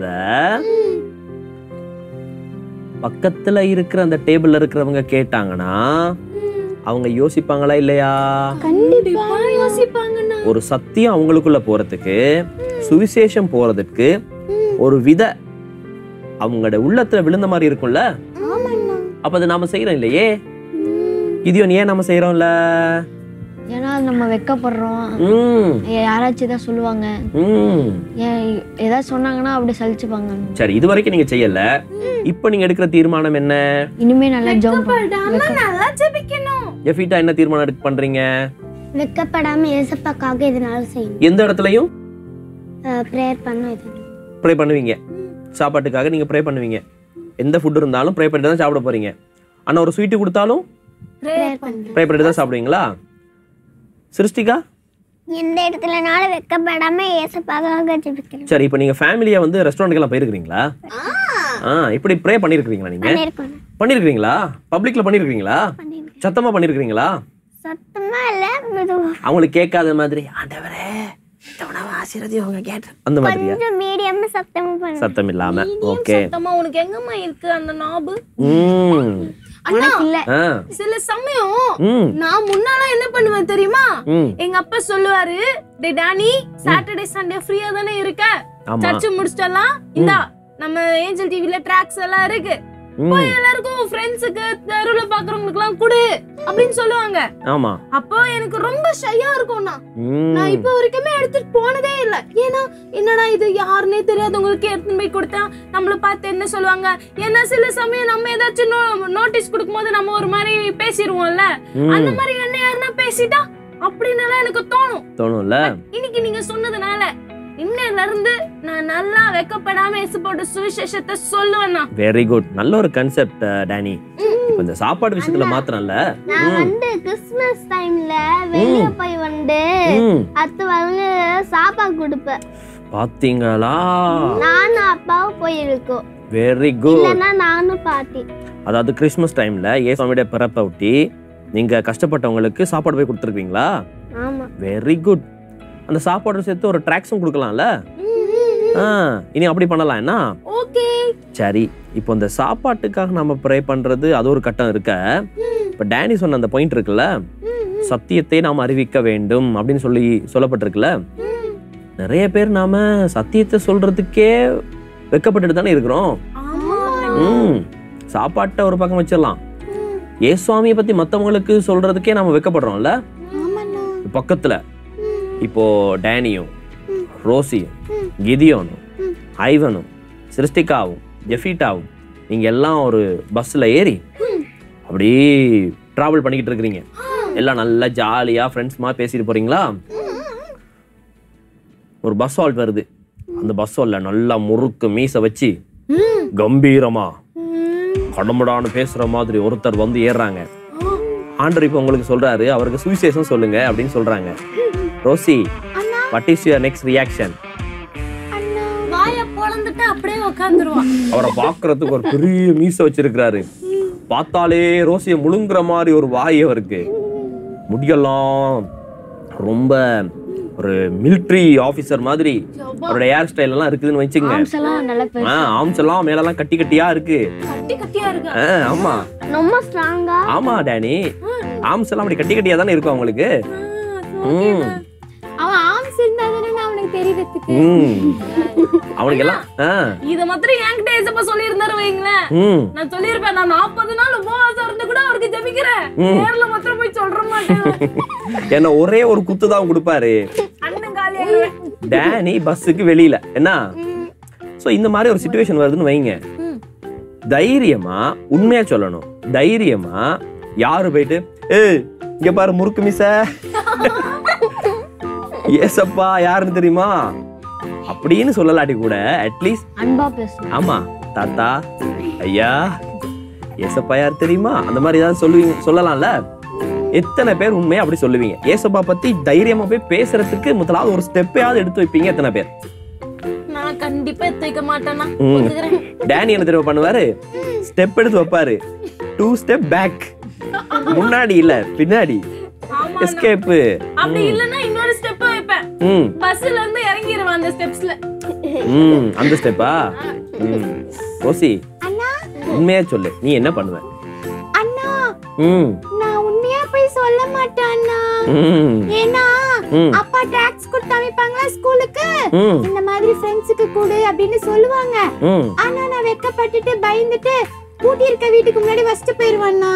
பக்கத்துல இருக்கிற அந்த டேபிள்ல இருக்கிறவங்க கேட்டாங்கன்னா அவங்க யோசிப்பாங்களா இல்லையா? கண்டிப்பா யோசிப்பாங்கண்ணா. ஒரு சத்தியம் அவங்களுக்குள்ள போறதுக்கு, சுவிசேஷம் போறதுக்கு ஒரு வித அவங்களோட உள்ளத்துல விழுந்த மாதிரி இருக்கும்ல. அப்ப அது நாம செய்யறோம் இல்லையே. இது ஏன் நாம செய்யறோம்ல? ஏன்னா நம்ம வெக்கப்படுறோம், யாராச்சும் ஏதாவது சொல்லுவாங்க, ஏதாவது சொன்னாங்கன்னா அப்படி சலிச்சுப்பாங்க. சரி, இது வரைக்கும் நீங்க செய்யல, இப்ப நீங்க எடுக்கிற தீர்மானம் என்ன? இனிமே நல்லா ஜெபிக்கணும். எஃபிட்டா என்ன தீர்மானம் பண்றீங்க? வெக்கப்படாம ஏசப்பாக்காக எதனாலும் செய்யணும். எந்த இடத்துலயும் ப்ரேயர் பண்ண ப்ரே பண்ணுவீங்க. சாப்பாட்டுக்காக நீங்க ப்ரே பண்ணுவீங்க. எந்த ஃபுட் இருந்தாலும் ப்ரே பண்ணிட்டு தான் சாப்பிட போறீங்க. ஆனா ஒரு ஸ்வீட்டு கொடுத்தாலும் ப்ரே பண்ணிட்டு தான் சாப்பிடுவீங்களா? சிருஷ்டிகா? இந்த இடத்துல நாள வெக்கப்படாம ஏசப்பாக ஜெபிக்கிறேன். சரி, இப்போ நீங்க ஃபேமிலியா வந்து ரெஸ்டாரண்ட்க்கெல்லாம் போயிருக்கீங்களா? இப்படி ப்ரே பண்ணிருக்கீங்களா நீங்க? பண்ணிருக்கீங்களா? பப்ளிக்ல பண்ணிருக்கீங்களா? சத்தமா பண்ணிருக்கீங்களா? சத்தமா இல்ல, மெதுவா. அவங்களுக்கு கேட்காத மாதிரி ஆண்டவரே ஆசீர்வதிங்க கேட்ட அந்த மாதிரியா? கொஞ்சம் மீடியமா சத்தமா பண்ணு. சத்தம் இல்லாம. ஓகே. சத்தமா உனக்கு எங்கம்மா இருக்கு அந்த நாபு? அண்ணா இல்ல. சில சமயம் நான் முன்னால என்ன பண்ணுவேன் தெரியுமா? எங்க அப்பா சொல்லுவாரு, டே டானி சாட்டர்டே சண்டே ஃப்ரீயா தானே இருக்க, சர்ச் முடிச்சிட்டலாம், இந்தா நம்ம ஏஞ்சல் டிவில ட்ராக்ஸ் எல்லாம் இருக்கு, போய் எல்லாருக்கும் ஃப்ரெண்ட்ஸுக்கு தெருவுல பாக்குறவங்களுக்கு எல்லாம் குடு அப்படின்னு சொல்லுவாங்க. ஆமா. அப்போ எனக்கு ரொம்ப ஷையா இருக்கும்னா நான் இப்ப வரைக்குமே எடுத்துட்டு போனதே இல்ல. ஏன்னா என்னடா இது யாருன்னே தெரியாதவங்களுக்கு எடுத்துட்டு போய் கொடுத்தா நம்மள பார்த்து என்ன சொல்லுவாங்க? ஏன்னா சில சமயம் நம்ம ஏதாச்சும் நோட்டீஸ் கொடுக்கும்போது நம்ம ஒரு மாதிரி பேசிடுவோம்ல, அந்த மாதிரி என்ன யாருன்னா பேசிட்டா அப்படின்னு எனக்கு தோணும்ல. இன்னைக்கு நீங்க சொன்னதுனால இன்னையில இருந்து நான் நல்லா வெக்கப்படாம இயேசுவோட சுவிசேஷத்தை சொல்லுவேன்னா. Very good. நல்ல ஒரு கான்செப்ட் டானி. இப்போ இந்த சாப்பாடு விஷயத்துல மாத்திரம் இல்ல, நான் வந்து கிறிஸ்மஸ் டைம்ல வெளிய போய் வந்து அத்து வந்து சாப்பாடு கொடுப்பேன். பாத்தீங்களா? நானும் அப்பாவும் போயிருக்கோம். Very good. இல்லனா நானும் பாட்டி. அதாவது கிறிஸ்மஸ் டைம்ல இயேசுவோட பிறப்பை ஒட்டி நீங்க கஷ்டப்பட்டவங்களுக்கு சாப்பாடு போய் கொடுத்துருக்கீங்களா? ஆமா. Very good. அந்த சாப்பாடு சேர்த்து ஒரு ட்ராக்ஸும் கொடுக்கலாம்ல. இனி அப்படி பண்ணலாம் என்ன? ஓகே. சரி, இப்போ இந்த சாப்பாட்டுக்காக நம்ம ப்ரே பண்றது அது ஒரு கட்டம் இருக்க, இப்போ டேனி சொன்ன அந்த பாயிண்ட் இருக்குல்ல, சத்தியத்தை நாம் அறிவிக்க வேண்டும் அப்படின்னு சொல்லப்பட்டிருக்குல்ல. நிறைய பேர் நாம சத்தியத்தை சொல்றதுக்கே வெக்கப்பட்டுட்டு தானே இருக்கிறோம். சாப்பாட்டை ஒரு பக்கம் வச்சிடலாம், ஏசுவாமியை பத்தி மத்தவங்களுக்கு சொல்றதுக்கே நாம வெக்கப்படுறோம்ல. பக்கத்துல இப்போ டேனியும் ரோசியும் கிதியோனும் ஐவனும் சிருஷ்டிகாவும் ஜெஃபிட்டாவும் நீங்க எல்லாம் ஒரு பஸ்ல ஏறி அப்படியே டிராவல் பண்ணிக்கிட்டு இருக்கிறீங்க. எல்லாம் நல்லா ஜாலியா ஃப்ரெண்ட்ஸ் மாதிரி பேசிட்டு போறீங்களா? ஒரு பஸ் ஹால்ட் வருது. அந்த பஸ் ஹால்ல நல்லா முறுக்கு மீச வச்சு கம்பீரமா கடமுடான்னு பேசுற மாதிரி ஒருத்தர் வந்து ஏறுறாங்க. ஆண்டவர் இப்ப உங்களுக்கு சொல்றாரு, அவருக்கு சுவிசேஷம் சொல்லுங்க அப்படின்னு சொல்றாங்க. Rosie, what is your next reaction? வாயை பொளந்துட்டு அப்படியே உட்கார்ந்துருவான். அவரை பாக்குறதுக்கு ஒரு பெரிய மீச வச்சிருக்காரு. பார்த்தாலே ரோசியை முழுங்குற மாதிரி ஒரு வாய் அவருக்கு. முடியெல்லாம் ரொம்ப ஒரு மிலிட்டரி ஆபீசர் மாதிரி அவருடைய ஹேர் ஸ்டைல் எல்லாம் இருக்குதுன்னு வச்சுங்க. ஆர்ம்ஸ் எல்லாம் மேலெல்லாம் கட்டி கட்டியா இருக்கு. ஆமா, ரொம்ப ஸ்ட்ராங்கா. ஆமா டானி, ஆர்ம்ஸ் எல்லாம் அப்படி கட்டி கட்டியா தானே இருக்கும் அவங்களுக்கு. அவன் ஆர்ம்ஸ் இருந்தாதானே அவனுக்கு தெரியறதுக்கு. அவனுக்கு எல்லாம் இத மாத்திரம் என்கிட்ட ஏசப்பா சொல்லியிருந்தாரு வைங்களேன், நான் சொல்லியிருப்பேன், நான் 40 நாள் உபவாசம் இருந்து கூட அவருக்கு ஜெபிக்கிறேன், நேர்ல மாத்திரம் போய் சொல்ற மாட்டேன். என்ன ஒரே ஒரு குத்து தான் கொடுப்பாரு. அண்ணன் காலியா டேனி பஸ்ஸுக்கு வெளியில என்ன. சோ இந்த மாதிரி ஒரு சிச்சுவேஷன் வருதுன்னு வைங்க, தைரியமா உண்மையா சொல்லணும். தைரியமா யாரு போயிட்டு ஏய் இங்க பாரு முறுக்கு மிச ஏசப்பா யாருன்னு தெரியுமா அப்படின்னு சொல்லலாட்டி கூட அட்லீஸ்ட் அன்பா பேசணும். ஆமா தாத்தா ஐயா ஏசப்பா யார் தெரியுமா அந்த மாதிரி ஏதாவது சொல்லலாம்ல. எத்தனை பேர் உண்மையா அப்படி சொல்லுவீங்க? ஏசப்பா பத்தி தைரியமா போய் பேசுறதுக்கு முதலாவது ஒரு ஸ்டெப்பையாவது எடுத்து வைப்பீங்க. எத்தனை பேர்? நான் கண்டிப்பா எடுத்து வைக்க மாட்டேனா. டேனி என்ன தெரியுமா பண்ணுவாரு? ஸ்டெப் எடுத்து வைப்பாரு, 2 ஸ்டெப் பேக். முன்னாடி இல்ல பின்னாடி. எஸ்கேப். அப்படி இல்லனா இன்னொரு ஸ்டெப் வைப்பேன். பஸ்ல இருந்து இறங்கிடுவேன் அந்த ஸ்டெப்ஸ்ல. அந்த ஸ்டெப்பா? ரோசி அண்ணா உண்மையா சொல்லு, நீ என்ன பண்ணுவ? அண்ணா நான் உண்மையா போய் சொல்ல மாட்டேன் அண்ணா. ஏன்னா அப்பா டாக்ஸ் கொடுத்து அமைப்பாங்களா ஸ்கூலுக்கு, இந்த மாதிரி ஃப்ரெண்ட்ஸுக்கு கொடு அப்படின்னு சொல்லுவாங்க. ஆனா நான் வெக்கப்பட்டுட்டு பயந்துட்டு பூட்டி இருக்க வீட்டுக்கு முன்னாடி வச்சிட்டு போயிருவேன்னா.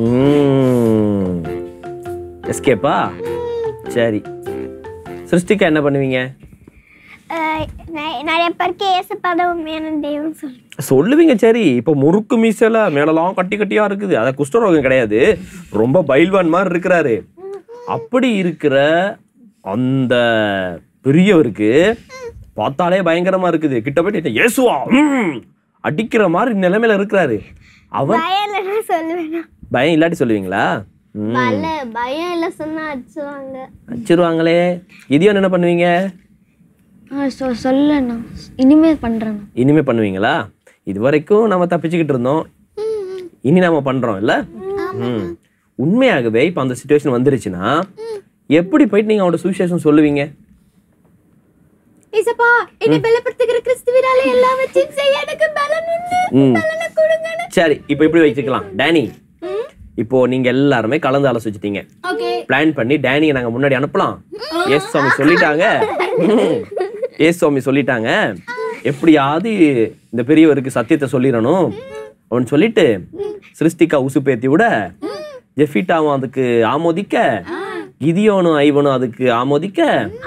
எஸ்கேப்பா? சரி, சிருஷ்டிகா என்ன பண்ணுவீங்க? நிறைய பேருக்கு ஏசப்பாத உண்மையான தெய்வம் சொல்லுவீங்க. சரி, இப்போ முறுக்கு மீசல மேலெல்லாம் கட்டி கட்டியா இருக்குது, அத குஷ்டரோகம் கிடையாது, ரொம்ப பைல்வான் மாதிரி இருக்கிறாரு. அப்படி இருக்கிற அந்த பெரியவருக்கு பார்த்தாலே பயங்கரமா இருக்குது. கிட்ட போயிட்டு இயேசுவா அடிக்கிற மாதிரி நிலைமையில இருக்கிறாரு. அவர் சொல்லுவேன் பயம் இல்லாட்டி சொல்லுவீங்களா? பயம் இல்ல சொன்னா அடிச்சுவாங்க. அடிச்சிருவாங்களே. கிதியோன் என்ன பண்ணுவீங்க? சொல்லண்ணா, இனிமே பண்றேன். இனிமே பண்ணுவீங்களா? இது வரைக்கும் நம்ம தப்பிச்சுக்கிட்டு இருந்தோம், இனி நாம பண்றோம் இல்ல? உண்மையாகவே இப்ப அந்த சிச்சுவேஷன் வந்துருச்சுன்னா எப்படி போயிட்டு நீங்க அவரோட சுவிசேஷம் சொல்லுவீங்க? இசப்பா, என்னை பலப்படுத்துகிற கிறிஸ்துவினாலே எல்லாவற்றையும் செய்ய எனக்கு பலன் உண்டு. பலனை கொடுங்க. சரி, இப்போ இப்படி வச்சுக்கலாம். டேனி, இப்போ நீங்க எல்லாருமே கலந்து ஆலோசிச்சிட்டீங்க. பிளான் பண்ணி டேனியை நாங்க முன்னாடி அனுப்பலாம். ஏசுவாமி சொல்லிட்டாங்க, ஏசுவாமி சொல்லிட்டாங்க, எப்படியாவது இந்த பெரியவருக்கு சத்தியத்தை சொல்லிடணும் அவன் சொல்லிட்டு சிருஷ்டிகா உசுப்பேத்தி விட, ஜெஃபிட்டாவும் அதுக்கு ஆமோதிக்க, கிதியோனும் ஐவனும் அதுக்கு ஆமோதிக்க,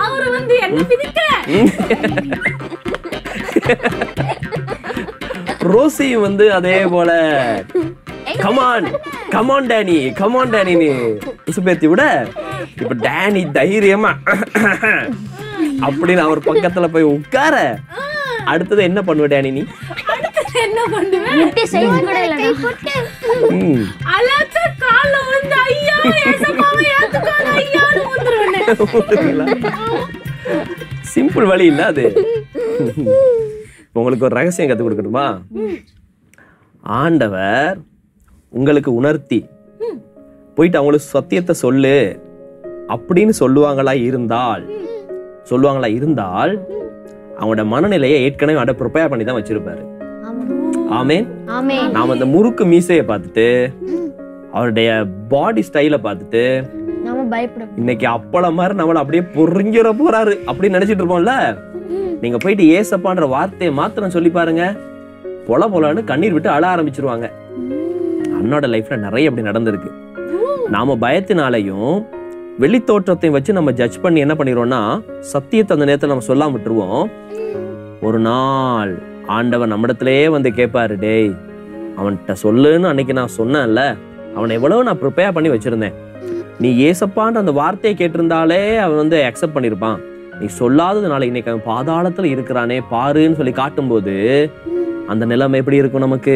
ரோசியும் வந்து அதே போல கமான் கமான் டேனி கமான் டேனின்னு உசுப்பேத்தி விட, இப்ப டேனி தைரியமா அப்படின்னு அவர் பக்கத்துல போய் உட்கார, அடுத்தது என்ன பண்ணுவ டேனி? நீ என்ன பண்ணுவேன்? முட்டி சைஸ் கூட இல்ல. அலக்க கால்ல வந்து ஐயா ஏசப்பாவை ஏத்துக்கோங்க ஐயான்னு ஊத்துறேன். சிம்பிள் வழி இல்ல அது. உங்களுக்கு ஒரு ரகசியம் கத்து கொடுக்கணுமா? ஆண்டவர் உங்களுக்கு உணர்த்தி போயிட்டு அவங்களுக்கு சத்தியத்தை சொல்லு அப்படின்னு சொல்லுவாங்களா இருந்தால் அவங்களோட மனநிலையை ஏற்கனவே அட ப்ரிப்பேர் பண்ணி தான் வச்சிருப்பாரு. ஆமென். நாம அந்த முறுக்கு மீசையை பார்த்துட்டு அவருடைய பாடி ஸ்டைலை பார்த்துட்டு இன்னைக்கு அப்பளம் மாதிரி நம்மள அப்படியே பொறிஞ்சிட போறாரு அப்படின்னு நினைச்சிட்டு இருப்போம்ல. நீங்க போயிட்டு ஏசப்பான்ற வார்த்தையை மாத்திரம் சொல்லி பாருங்க, பொல பொலன்னு கண்ணீர் விட்டு அழ ஆரம்பிச்சிருவாங்க. அண்ணோட லைஃப்ல நிறைய அப்படி நடந்திருக்கு. நாம பயத்தினாலையும் வெளி தோற்றத்தையும் வச்சு நம்ம ஜட்ஜ் பண்ணி என்ன பண்ணிடுவோம்னா, சத்தியத்தை அந்த நேரத்துல நம்ம சொல்லாம விட்டுருவோம். ஒரு நாள் ஆண்டவன் நம்மிடத்திலேயே வந்து கேட்பாரு, டேய் அவன்கிட்ட சொல்லுன்னு அன்னைக்கு நான் சொன்னேன்ல, அவனை எவ்வளவு நான் ப்ரிப்பேர் பண்ணி வச்சிருந்தேன், நீ ஏசப்பான்ற அந்த வார்த்தையை கேட்டிருந்தாலே அவன் வந்து அக்செப்ட் பண்ணிருப்பான், நீ சொல்லாததுனால இன்னைக்கு அவன் பாதாளத்துல இருக்கிறானே பாருன்னு சொல்லி காட்டும்போது அந்த நிலைமை எப்படி இருக்கும்? நமக்கு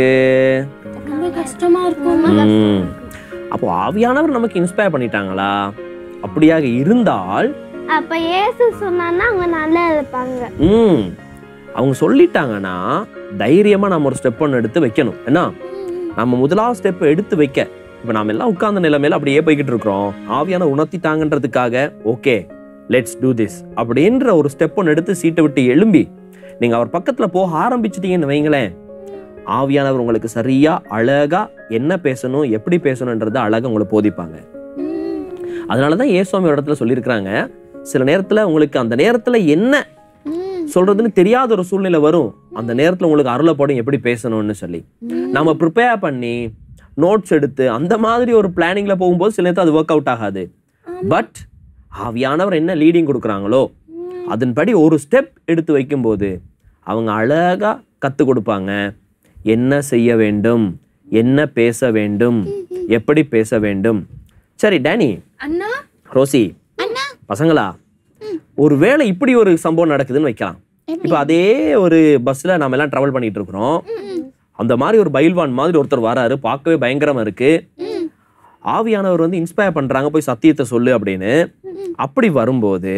கஷ்டமா இருக்கும். அப்போ ஆவியானவர் நமக்கு இன்ஸ்பயர் பண்ணிட்டாங்களா? அப்படியாக இருந்தால் அப்ப இயேசு சொன்னான்னா அவங்க நல்லா இருப்பாங்க. அவங்க சொல்லிட்டாங்கன்னா தைரியமா நம்ம ஒரு ஸ்டெப் ஒன்று எடுத்து வைக்கணும். என்ன, நம்ம முதலாவது ஸ்டெப் எடுத்து வைக்க இப்ப நாம எல்லாம் உட்கார்ந்த நிலைமையில அப்படியே போய்கிட்டு இருக்கிறோம். ஆவியான உணர்த்திட்டாங்கன்றதுக்காக ஓகே லெட்ஸ் டூ திஸ் அப்படின்ற ஒரு ஸ்டெப் ஒன்று எடுத்து சீட்டை விட்டு எழும்பி நீங்க அவர் பக்கத்துல போக ஆரம்பிச்சிட்டீங்கன்னு வைங்களேன், ஆவியானவர் உங்களுக்கு சரியா அழகா என்ன பேசணும் எப்படி பேசணும்ன்றத அழகா உங்களை போதிப்பாங்க. அதனாலதான் இயேசுவாமி ஒரு இடத்துல சொல்லியிருக்கிறாங்க, சில நேரத்துல உங்களுக்கு அந்த நேரத்துல என்ன சொல்றதுன்னு தெரியாத ஒரு சூழ்நிலை வரும், அந்த நேரத்துல உங்களுக்கு அருளப்படும் எப்படி பேசணும்னு சொல்லி. நம்ம ப்ரிப்பேர் பண்ணி நோட்ஸ் எடுத்து அந்த மாதிரி ஒரு பிளானிங்ல போகும்போது சில நேரத்தில் அது ஒர்க் அவுட் ஆகாது. பட் ஆவியானவர் என்ன லீடிங் கொடுக்குறாங்களோ அதன்படி ஒரு ஸ்டெப் எடுத்து வைக்கும்போது அவங்க அழகா கற்றுக் கொடுப்பாங்க, என்ன செய்ய வேண்டும், என்ன பேச வேண்டும், எப்படி பேச வேண்டும். சரி டேனி, அண்ணா, ரோசி, பசங்களா, ஒரு வேளை இப்படி ஒரு சம்பவம் நடக்குதுன்னு வைக்கலாம். இப்ப அதே ஒரு பஸ்ல நாம எல்லாம் டிராவல் பண்ணிட்டு இருக்கிறோம். அந்த மாதிரி ஒரு பைல்வான் மாதிரி ஒருத்தர் வராரு, பார்க்கவே பயங்கரமா இருக்கு. ஆவியானவர் வந்து இன்ஸ்பயர் பண்றாங்க, போய் சத்தியத்தை சொல்லு அப்படின்னு. அப்படி வரும்போது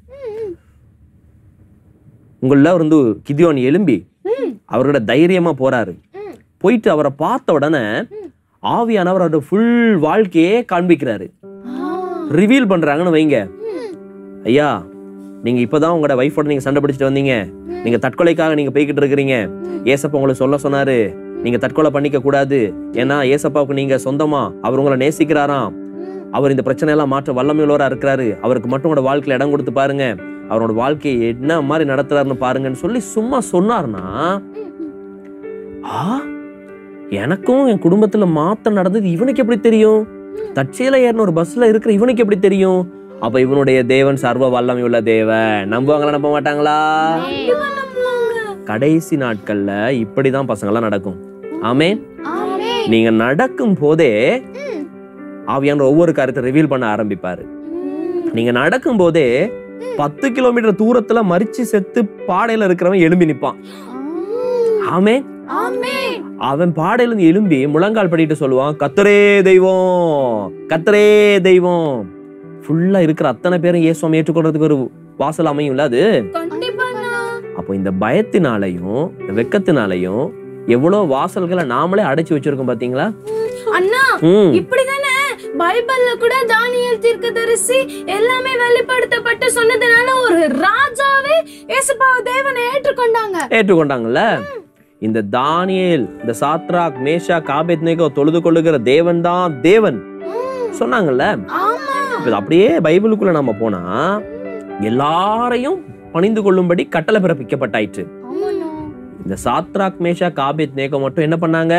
உங்கள வந்து கிதியோன் எழும்பி அவரோட தைரியமா போறாரு. போயிட்டு அவரை பார்த்த உடனே ஆவியானவர் அவரோட ஃபுல் வாழ்க்கையே காண்பிக்கிறாரு, ரிவீல் பண்றாங்கன்னு வைங்க. ஐயா, நீங்க இப்பதான் உங்களோட வைஃபோட நீங்க சண்டை பிடிச்சிட்டு வந்தீங்க, நீங்க தற்கொலைக்காக நீங்க போய்கிட்டு இருக்கிறீங்க. ஏசப்பா உங்களுக்கு சொல்ல சொன்னாரு நீங்க தற்கொலை பண்ணிக்க கூடாது, ஏன்னா ஏசப்பாவுக்கு நீங்க சொந்தமா, அவர் உங்களை நேசிக்கிறாராம், அவர் இந்த பிரச்சனை எல்லாம் மாற்ற வல்லமையுள்ளவரா இருக்கிறாரு, அவருக்கு மட்டும் உங்களோட வாழ்க்கையில இடம் கொடுத்து பாருங்க, அவரோட வாழ்க்கையை என்ன மாதிரி நடத்துறாருன்னு பாருங்கன்னு சொல்லி சும்மா சொன்னார்னா, எனக்கும் என் குடும்பத்துல மாற்றம் நடந்தது இவனுக்கு எப்படி தெரியும், தற்செயல ஏறின ஒரு பஸ்ல இருக்கிற இவனுக்கு எப்படி தெரியும்? அப்ப இவனுடைய தேவன் சர்வ வல்லமையுள்ள தேவன். நம்புவாங்களா நம்ப மாட்டாங்களா? கடைசி நாட்கள்ல இப்படிதான் பசங்கெல்லாம் நடக்கும். ஆமென். நீங்க நடக்கும் போதே ஆவியான ஒவ்வொரு காரியத்தை ரிவீல் பண்ண ஆரம்பிப்பாரு. நீங்க நடக்கும் போதே 10 கிலோமீட்டர் தூரத்துல மரிச்சு செத்து பாடையில இருக்கிறவன் எழும்பி நிப்பான். ஆமென். அவன் பாடையில இருந்து எழும்பி முழங்கால் படிட்டு சொல்லுவான், கர்த்தரே தெய்வம், கர்த்தரே தெய்வம். ஃபுல்லா இருக்கிற அத்தனை பேரும் இயேசுவை ஏற்றுக்கொள்றதுக்கு ஒரு வாசல் அமையும்ல அது. அப்போ இந்த பயத்தினாலையும் இந்த வெக்கத்தினாலையும் எவ்வளவு வாசல்களை நாமளே அடைச்சு வச்சிருக்கோம் பாத்தீங்களா அண்ணா? இப்படிதானே பைபிள்ல கூட தானியேல் தீர்க்கதரிசி எல்லாமே வெளிப்படுத்தப்பட்டு சொன்னதுனால ஒரு ராஜாவே இயேசுவை தேவனை ஏற்றுக்கொண்டாங்கல்ல. இந்த தானியேல், இந்த சாத்ராக், மேஷாக், ஆபேத்நேகோ தொழுது கொள்ளுகிற தேவன் தான் தேவன் சொன்னாங்கல்ல. அப்படியே பைபிளுக்குள்ள நம்ம போனா எல்லாரையும் பணிந்து கொள்ளும்படி கட்டளை பிறப்பிக்கப்பட்டாயிற்று. இந்த சாத்ராக், மேஷாக், ஆபேத்நேகோ மட்டும் என்ன பண்ணாங்க?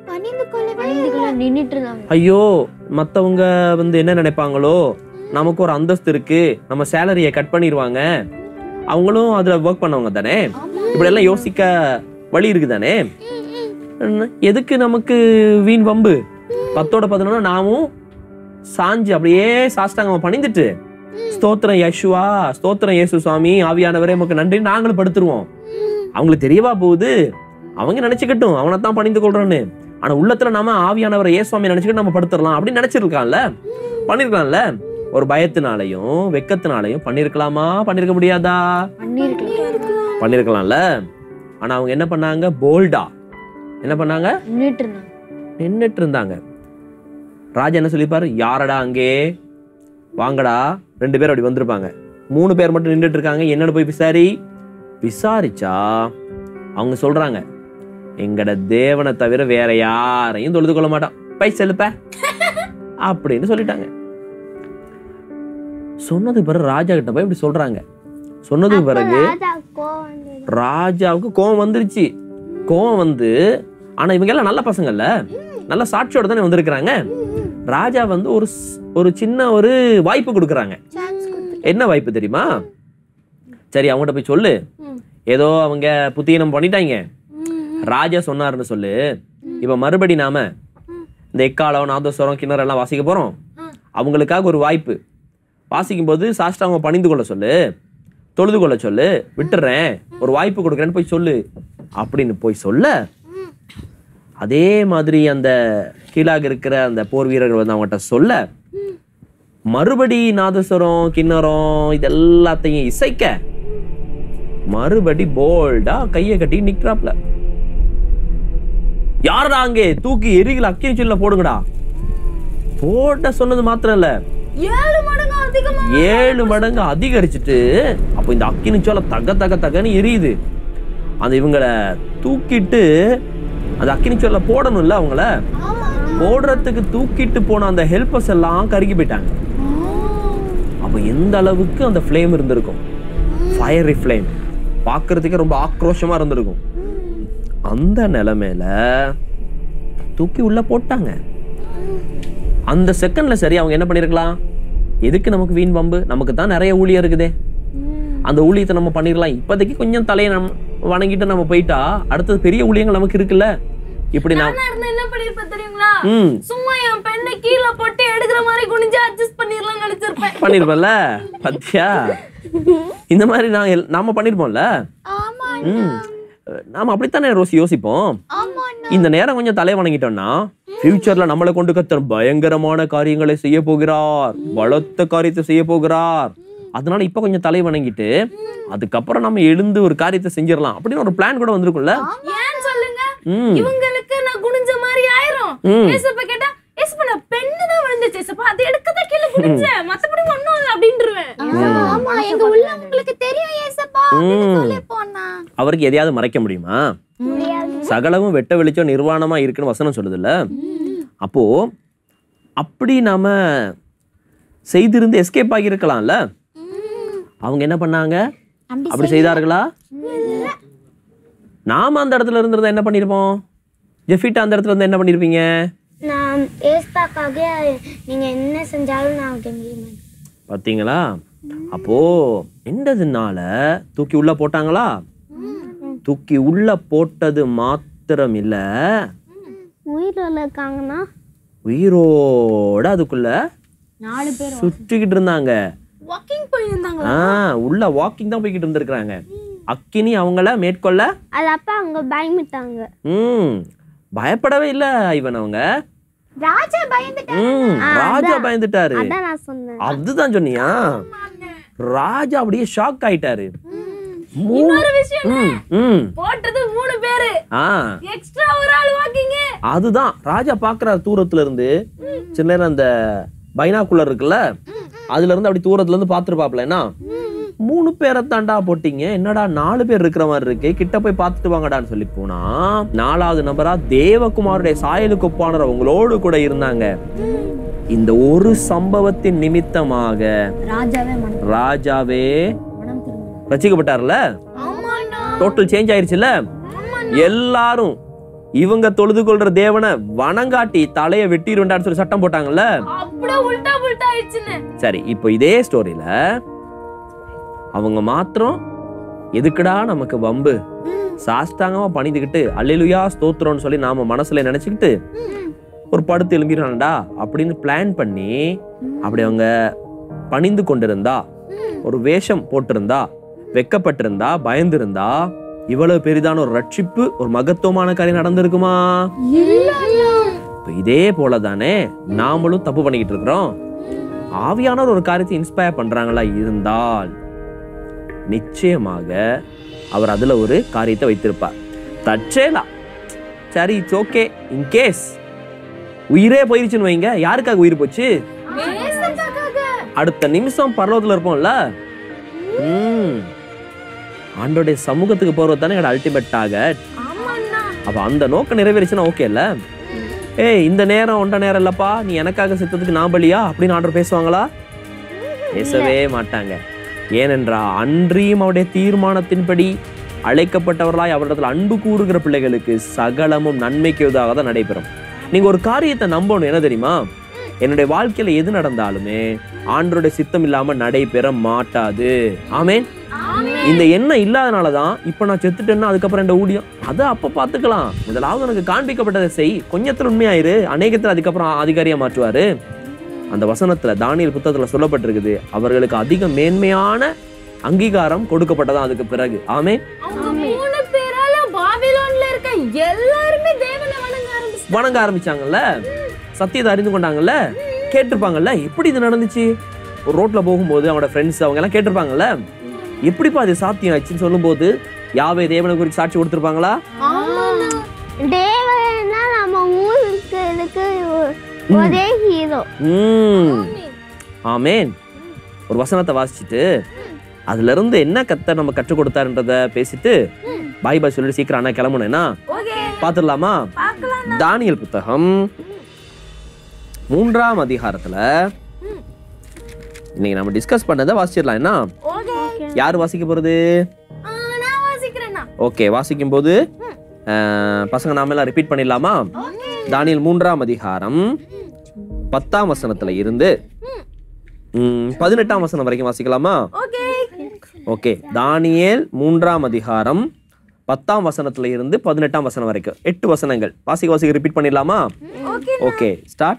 ஐயோ, மத்தவங்க என்ன நினைப்பாங்களோ, நமக்கு ஒரு அந்தஸ்து இருக்கு, நம்ம சேலரியை கட் பண்ணிடுவாங்க, அவங்களும் அதுல ஒர்க் பண்ணவங்க தானே, இப்படி எல்லாம் யோசிக்க வழி இருக்குதானே. எதுக்கு நமக்கு வீண் வம்பு? 10:11 நாமும் சாஞ்சு அப்படியே சாஷ்டாங்கமா பணிந்துட்டு ஸ்தோத்திரம் யேசுவா, ஸ்தோத்திரம் இயேசு சுவாமி, ஆவியானவரே உமக்கு நன்றி நாங்களும் படுத்துருவோம். அவங்களுக்கு தெரியவா போகுது? அவங்க நினைச்சுக்கட்டும் அவனைத்தான் பணிந்து கொள்றோன்னு. ஆனா உள்ளத்துல நாம ஆவியானவரை இயேசுவாமி நினைச்சுக்கிட்டு நம்ம படுத்துடலாம் அப்படின்னு நினைச்சிருக்கான்ல, பண்ணிருக்கலாம்ல. ஒரு பயத்தினாலையும் வெக்கத்தினாலையும் பண்ணிருக்கலாமா? பண்ணிருக்க முடியாதா? பண்ணிருக்கலாம்ல. ஆனா அவங்க என்ன பண்ணாங்க? போல்டா என்ன பண்ணாங்க? நின்னுட்டு இருந்தாங்க. ராஜா என்ன சொல்லிப்பாரு? யாரடா அங்கே, வாங்கடா. 2 பேர் அப்படி வந்திருப்பாங்க, 3 பேர் மட்டும் நின்றுட்டு இருக்காங்க. என்னன்னு போய் விசாரிச்சா அவங்க சொல்றாங்க, எங்கட தேவனை தவிர வேற யாரையும் தொழுது கொள்ள மாட்டான், பை செலுப்ப அப்படின்னு சொல்லிட்டாங்க. சொன்னதுக்கு பிறகு ராஜா கிட்ட போய் இப்படி சொல்றாங்க. சொன்னதுக்கு பிறகு ராஜாவுக்கு கோவம் வந்துருச்சு. கோவம் வந்து, ஆனா இவங்க எல்லாம் நல்ல பசங்கள்ல, நல்ல சாட்சியோட தானே வந்திருக்கிறாங்க. ராஜா ஒரு சின்ன ஒரு வாய்ப்பு கொடுக்குறாங்க. என்ன வாய்ப்பு தெரியுமா? சரி, அவங்ககிட்ட போய் சொல்லு, ஏதோ அவங்க புத்தீனம் பண்ணிட்டாங்க, ராஜா சொன்னாருன்னு சொல்லு. இப்ப மறுபடி நாம இந்த எக்காலம், நாதஸ்வரம், கிணறு எல்லாம் வாசிக்க போறோம். அவங்களுக்காக ஒரு வாய்ப்பு. வாசிக்கும் போது சாஷ்டாங்க பணிந்து கொள்ள சொல்லு, தொழுது கொள்ள சொல்லு, விட்டுறேன், ஒரு வாய்ப்பு கொடுக்குறேன்னு போய் சொல்லு அப்படின்னு போய் சொல்ல, அதே மாதிரி அந்த கீழாக இருக்கிற அந்த போர் வீரர்கள் வந்து அவங்ககிட்ட சொல்ல, மறுபடி நாதஸ்வரம், கிண்ணறம் இதெல்லாத்தையும் இசைக்க, மறுபடி போல்டா கையை கட்டி நிக்கிறாப்ல. யாரடா அங்கே, தூக்கி எரிகிற அக்கினி சொல்ல போடுங்கடா. போட்ட சொன்னது மாத்திரம் இல்ல, 7 மடங்கு அதிகரிச்சுட்டு, அப்போ இந்த அக்கினி சோலை தகன்னு எரியுது. அந்த இவங்களை தூக்கிட்டு அந்த அக்கினி சோலை போடணும்ல, அவங்கள போடுறதுக்கு தூக்கிட்டு போன அந்த ஹெல்பர்ஸ் எல்லாம் கருகி போயிட்டாங்க. அப்ப எந்த அளவுக்கு அந்த ஃப்ளேம் இருந்திருக்கும், ஃபயரி ஃப்ளேம், பார்க்கறதுக்கே ரொம்ப ஆக்ரோஷமா இருந்திருக்கும். அந்த நிலைமையில தூக்கி உள்ள போட்டாங்க. அந்த செகண்ட்ல சரி அவங்க என்ன பண்ணிருக்கலாம்? எதுக்கு நமக்கு வீண் வம்பு, நமக்கு தான் நிறைய ஊழியம் இருக்குதே, அந்த ஊழியத்தை நம்ம பண்ணிடலாம், இப்போதைக்கு கொஞ்சம் தலையை வணங்கிட்டு நம்ம போயிட்டா அடுத்தது பெரிய ஊழியங்கள் நமக்கு இருக்குல்ல. இப்படி நான் என்ன பண்ணிருப்பேன் தெரியுங்களா? சும்மா என் பெண்ணை கீழே போட்டு எடுக்கிற மாதிரி குனிஞ்சு அட்ஜஸ்ட் பண்ணிரலாம் நினைச்சிருப்பேன். பண்ணிருப்பேன்ல, பத்தியா? இந்த மாதிரி நாம பண்ணிருப்போம்ல. நாம அப்படித்தானே ரோசி யோசிப்போம். இந்த நேரம் கொஞ்சம் தலை வணங்கிட்டோம்னா ஃபியூச்சர்ல நம்மளை கொண்டு கர்த்தர் பயங்கரமான காரியங்களை செய்ய போகிறார், பலத்த காரியத்தை செய்ய போகிறார். அதனால இப்ப கொஞ்சம் தலை வணங்கிட்டு அதுக்கப்புறம் நம்ம எழுந்து ஒரு காரியத்தை செஞ்சிடலாம் அப்படின்னு ஒரு பிளான் கூட வந்திருக்கும்ல. ஏன் சொல்லுங்க, இவங்களுக்கு நான் குனிஞ்ச மாதிரி ஆயிரும். ஏசப்பா கேட்டா, ஏசப்பா நான் பெண்ணு தான் விழுந்துச்சு, ஏசப்பா அது எடுக்கதா கீழே குனிஞ்சேன், மத்தபடி ஒண்ணும் இல்ல அப்படின்றுவேன். ஆமா, எங்க உள்ள உங்களுக்கு தெரியும் ஏசப்பா அப்படின்னு சொல்லி போனா. அவருக்கு எதையாவது மறைக்க முடியுமா? சகலமும் வெட்ட வெளிச்சம் நிர்வாணமா இருக்குன்னு வசனம் சொல்லுதுல்ல. அப்போ அப்படி நாம செய்திருந்து எஸ்கேப் ஆகி இருக்கலாம்ல. அவங்க என்ன பண்ணாங்க? அப்படி செய்தார்களா? நாம அந்த இடத்துல இருந்திருந்தா என்ன பண்ணிருப்போம்? ஜெஃபிட்டா அந்த இடத்துல இருந்து என்ன பண்ணிருப்பீங்க? நான் ஏஸ்பாக்காக நீங்க என்ன செஞ்சாலும் நான் கெம்பிடுவேன். பாத்தீங்களா? அப்போ என்னதுனால தூக்கி உள்ள போட்டாங்களா? தூக்கி உள்ள போட்டது மாத்திரம் இல்ல, உயிரோட இருக்காங்கன்னா உயிரோட அதுக்குள்ள 4 பேர் சுற்றிக்கிட்டு இருந்தாங்க. வாக்கிங் போயிருந்தாங்க. உள்ள வாக்கிங் தான் போய்கிட்டு இருந்திருக்காங்க. அக்கினி அவங்கள மேற்கொள்ள அது அப்ப அவங்க பயந்துட்டாங்க. பயப்படவே இல்ல இவன் அவங்க. ராஜா பயந்துட்டாரு. ராஜா பயந்துட்டாரு. அதான் நான் சொன்னேன். அதுதான் சொன்னியா? ராஜா அப்படியே ஷாக் ஆயிட்டாரு. இன்னொரு விஷயம், போட்டது 3 பேரு, எக்ஸ்ட்ரா ஒரு ஆள் வாக்கிங்க. அதுதான் ராஜா பாக்குறாரு தூரத்துல இருந்து. சின்ன நேரம் அந்த பைனாக்குலர் இருக்குல்ல, அதுல இருந்து அப்படி தூரத்துல இருந்து பாத்துருப்பாப்ல. என்ன 3 பேரை தாண்டா போட்டீங்க, என்னடா 4 பேர் இருக்கிற மாதிரி இருக்கு, கிட்ட போய் பாத்துட்டு வாங்கடான்னு சொல்லி போனா 4வது நபரா தேவகுமாருடைய சாயலுக்கு ஒப்பானவர் உங்களோடு கூட இருந்தாங்க. இந்த ஒரு சம்பவத்தின் நிமித்தமாக ராஜாவே ரசிக்கப்பட்டார்ல, டோட்டல் சேஞ்ச் ஆயிருச்சுல. எல்லாரும் இவங்க தொழுது கொள்ற தேவனை வணங்காட்டி தலைய வெட்டிருண்டான்னு சொல்லி சட்டம் போட்டாங்கல்ல. சரி, இப்போ இதே ஸ்டோரியில அவங்க மாத்திரம் எதுக்குடா நமக்கு வம்பு, சாஷ்டாங்கமா பணிந்துகிட்டு அல்லேலூயா ஸ்தோத்திரம்னு சொல்லி நாம மனசுல நினைச்சுக்கிட்டு ஒரு படுத்து எழும்பிடுறான்டா அப்படின்னு பிளான் பண்ணி அப்படி அவங்க பணிந்து கொண்டிருந்தா, ஒரு வேஷம் போட்டிருந்தா, வெக்கப்பட்டிருந்தா, பயந்திருந்தா, இவ்வளவு பெரிதான ஒரு ரட்சிப்பு, ஒரு மகத்துவமான காரியம் நடந்திருக்குமா? இதே போலதானே நாமளும் தப்பு பண்ணிக்கிட்டு இருக்கிறோம். ஆவியானவர் ஒரு காரியத்தை இன்ஸ்பயர் பண்றாங்களா இருந்தால் நிச்சயமாக அவர் அதுல ஒரு காரியத்தை வைத்திருப்பார். தற்செயலா சரி, இட்ஸ் ஓகே. இன்கேஸ் உயிரே போயிருச்சுன்னு வைங்க, யாருக்காக உயிர் போச்சு? அடுத்த நிமிஷம் பரலோகத்துல இருப்போம்ல. ஆண்டோடைய சமூகத்துக்கு போறது தானே அல்டிமேட் டார்கெட். அப்ப அந்த நோக்கம் நிறைவேறிச்சுன்னா ஓகே இல்ல? இந்த நேரம் ஒன்ற நேரம் இல்லப்பா, நீ எனக்காக செத்ததுக்கு நான் பலியா அப்படின்னு ஆண்டவர் பேசுவாங்களா? பேசவே மாட்டாங்க. ஏனென்றா அன்றியும் அவருடைய தீர்மானத்தின்படி அழைக்கப்பட்டவர்களாய் அவரிடத்துல அன்பு கூறுகிற பிள்ளைகளுக்கு சகலமும் நன்மைக்கு உதவாக தான் நடைபெறும். நீங்க ஒரு காரியத்தை நம்பணும். என்ன தெரியுமா? என்னுடைய வாழ்க்கையில எது நடந்தாலுமே ஆண்டவருடைய சித்தம் இல்லாம நடைபெற மாட்டாது. ஆமேன். இந்த எண்ணம் இல்லாதனாலதான் இப்ப நான் செத்துட்டேன்னா அதுக்கப்புறம் இந்த ஊழியம் அதை அப்ப பாத்துக்கலாம். முதலாவது எனக்கு காண்பிக்கப்பட்டதை செய், கொஞ்சத்துல உண்மையாயிரு, அநேகத்துல அதுக்கப்புறம் அதிகாரியா மாற்றுவாரு. அந்த வசனத்துல தானியேல் புத்தகத்துல சொல்லப்பட்டிருக்குது, அவர்களுக்கு அதிக மேன்மையான அங்கீகாரம் கொடுக்கப்பட்டதான் அதுக்கு பிறகு. ஆமேன். வணங்க ஆரம்பிச்சாங்கல்ல, சத்தியத்தை அறிந்து கொண்டாங்கல்ல, கேட்டிருப்பாங்கல்ல எப்படி இது நடந்துச்சு. ஒரு ரோட்ல போகும்போது அவனோட ஃப்ரெண்ட்ஸ் அவங்க எல்லாம் கேட்டிருப்பாங்கல்ல, எப்படிப்பா இது சாத்தியம் ஆச்சுன்னு சொல்லும் போது யாவே தேவனை குறித்து சாட்சி கொடுத்திருப்பாங்களா? தேவனா நம்ம ஊருக்கு இதுக்கு ஒரே ஹீரோ. ஆமேன். ஒரு வசனத்தை வாசிச்சுட்டு அதுல இருந்து என்ன கத்த நம்ம கற்றுக் கொடுத்தாருன்றத பேசிட்டு பாய் பாய் சொல்லிட்டு சீக்கிரம் அண்ணா கிளம்பணும்னா பாத்துடலாமா? தானியேல் புத்தகம் 3ஆம் அதிகாரத்துல இன்னைக்கு நம்ம டிஸ்கஸ் பண்ணதை வாசிச்சிடலாம். என்ன யாரு வாசிக்க போறது? ஓகே, வாசிக்கும் போது பசங்க நாம எல்லாம் ரிப்பீட் பண்ணிடலாமா? தானியேல் 3ஆம் அதிகாரம் 10ஆம் வசனத்துல இருந்து 18ஆம் வசனம் வரைக்கும் வாசிக்கலாமா? ஓகே, தானியேல் 3ஆம் அதிகாரம் 10ஆம் வசனத்துல இருந்து 18ஆம் வசனம் வரைக்கும் 8 வசனங்கள் வாசிக்க ரிப்பீட் பண்ணிடலாமா? Okay, start.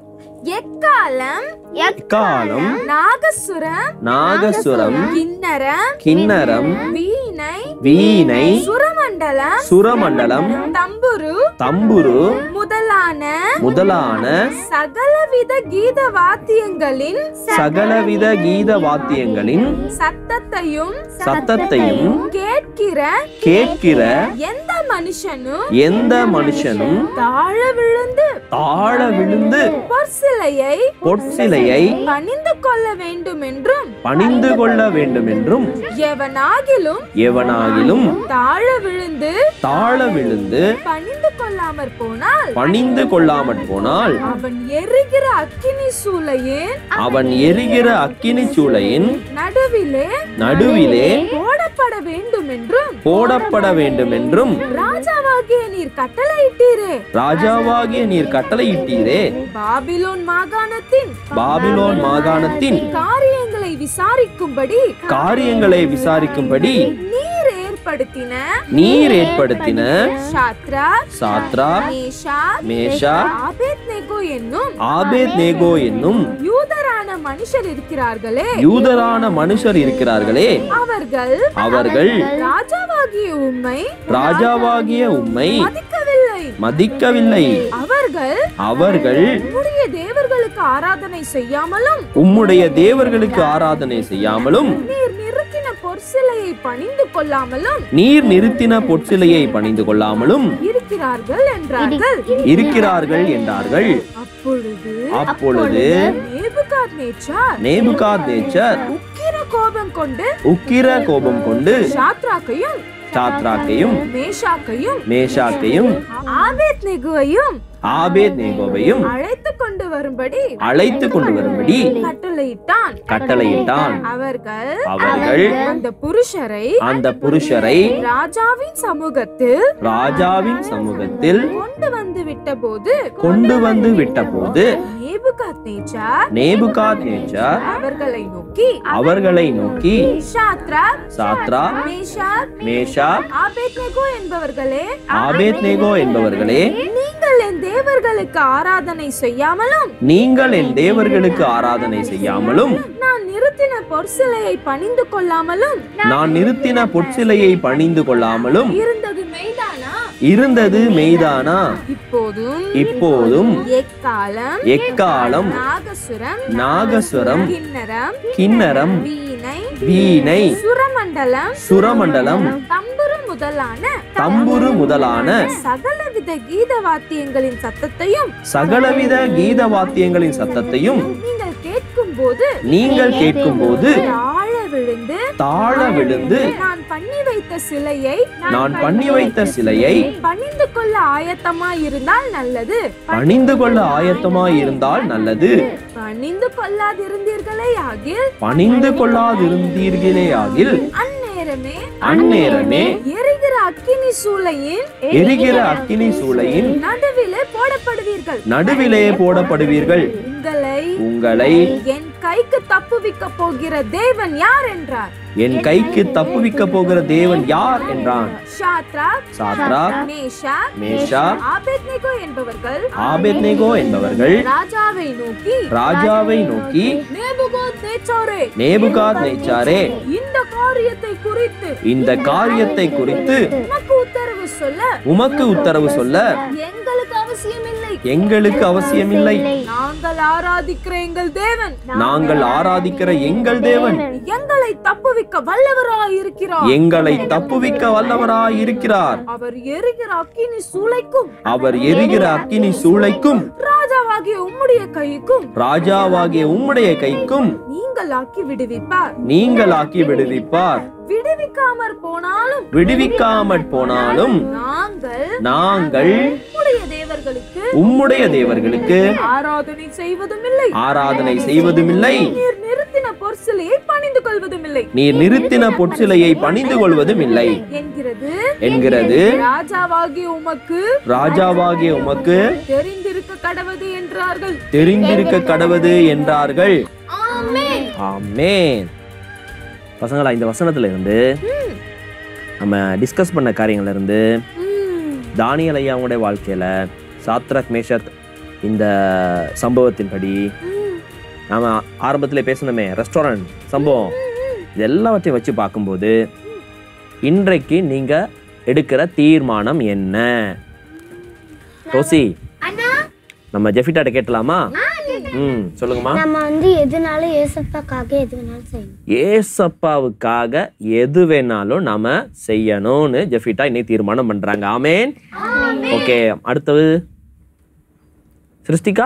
எக்காலம் நாகசுரம் கிண்ணரம் வீணை சுரமண்டலம் தம்புரு முதலான சகலவித கீத வாத்தியங்களின் சத்தத்தையும் கேட்கிற எந்த மனுஷனும் தாழ விழுந்து பொற்சிலையை பணிந்து கொள்ள வேண்டும் என்றும் எவனாகிலும் தாழ விழுந்து பணிந்து கொள்ளாமற் போனால் அவன் எரிகிற அக்கினி சூளையின் நடுவிலே போடப்பட வேண்டும் என்றும் ராஜாவாகிய நீர் கட்டளையிட்டீரே. பாபிலோன் மாகாணத்தின் காரியங்களை விசாரிக்கும்படி நீர் ஏற்படுத்தின சாத்ரா மேஷாக் ஆபேத்நேகோ என்னும் யூதரான மனுஷர் இருக்கிறார்களே, அவர்கள் ராஜாவாகிய உம்மை மதிக்கவில்லை. அவர்கள் உம்முடைய தேவர்களுக்கு ஆராதனை செய்யாமலும் உம்முடைய தேவர்களுக்கு ஆராதனை செய்யாமலும் நீர் நிறுத்தின பொற்சிலையை பணிந்து கொள்ளாமலும் இருக்கிறார்கள் என்றார்கள். அப்பொழுது நேபுகாத்நேச்சர் உக்கிர கோபம் கொண்டு சாத்ராக்கையும் மேஷாக்கையும் ஆபேத்நேகோவையும் அழைத்து கொண்டு வரும்படி கட்டளையிட்டான். அவர்கள் அந்த புருஷரை ராஜாவின் சமூகத்தில் கொண்டு வந்து விட்டபோது நேபுகாத்நேச்சர் அவர்களை நோக்கி சாத்ராக் மேஷாக் ஆபேத்நேகோ என்பவர்களே நீங்கள் என் தேவர்களுக்கு ஆராதனை செய்யாமலும் நான் நிறுத்தின பொற்சிலையை பணிந்து கொள்ளாமலும் இருந்தது மெய்தானா? இப்போதும் எக்காலம் நாகசுரம் கிண்ணரம் வீணை சுரமண்டலம் தம்புரு முதலான சகலவித கீத வாத்தியங்களின் சத்தத்தையும் நீங்கள் கேட்கும்போது தாழ விழுந்து நான் பண்ணி வைத்த சிலையை பணிந்து கொள்ள ஆயத்தமாயிருந்தால் நல்லது. பணிந்து கொள்ளாதிருந்தீர்களே ஆகில் அந்நேரமே எரிகிற அக்கினி சூளையின் நடுவிலே போடப்படுவீர்கள். உங்களை என் கைக்கு தப்புவிக்க போகிற தேவன் யார் என்றார். சாத்ராக் மேஷாக் ஆபேத்நேகோ என்பவர்கள் ராஜாவை நோக்கி நேபுகாத்நேச்சாரே இந்த காரியத்தை குறித்து உமக்கு உத்தரவு சொல்ல எங்களுக்கு அவசியமில்லை. நாங்கள் ஆராதிக்கிற எங்கள் தேவன் எங்களை தப்புவிக்க வல்லவராய் இருக்கிறார். அவர் எரிகிற அக்கினி சூளைக்கும் ராஜாவாகிய உம்முடைய கைக்கும் நீங்களாக்கி விடுவிப்பார். விடுவிக்காமற் போனாலும் நாங்கள் உம்முடைய தேவர்களுக்கு ஆராதனை செய்வதுமில்லை. நீர் நிறுத்தின பொற்சிலையை பணிந்து கொள்வதும் இல்லை என்கிறது. ராஜாவாகிய உமக்கு தெரிந்திருக்க கடவது என்றார்கள். ஆமென். பசங்களா, இந்த வசனத்துல இருந்து நம்ம டிஸ்கஸ் பண்ண காரியங்கள்ல இருந்து தானியேல் ஐயாவுடைய வாழ்க்கையில சாத்ராக் மேஷாக் இந்த சம்பவத்தின்படி நாம ஆரம்பத்தில் பேசணுமே ரெஸ்டாரண்ட் சம்பவம், இது எல்லாவற்றையும் வச்சு பார்க்கும்போது இன்றைக்கு நீங்க எடுக்கிற தீர்மானம் என்ன? ரோசி, நம்ம ஜெஃபிட்டாட்ட கேட்டலாமா? சொல்லுங்கம்மா. நம்ம எதுனாலும் ஏசப்பாவுக்காக எது வேணாலும் நாம செய்யணும்னு ஜெஃபிட்டா இன்னைக்கு தீர்மானம் பண்றாங்க. ஆமென். ஓகே, அடுத்தது சிருஷ்டிகா.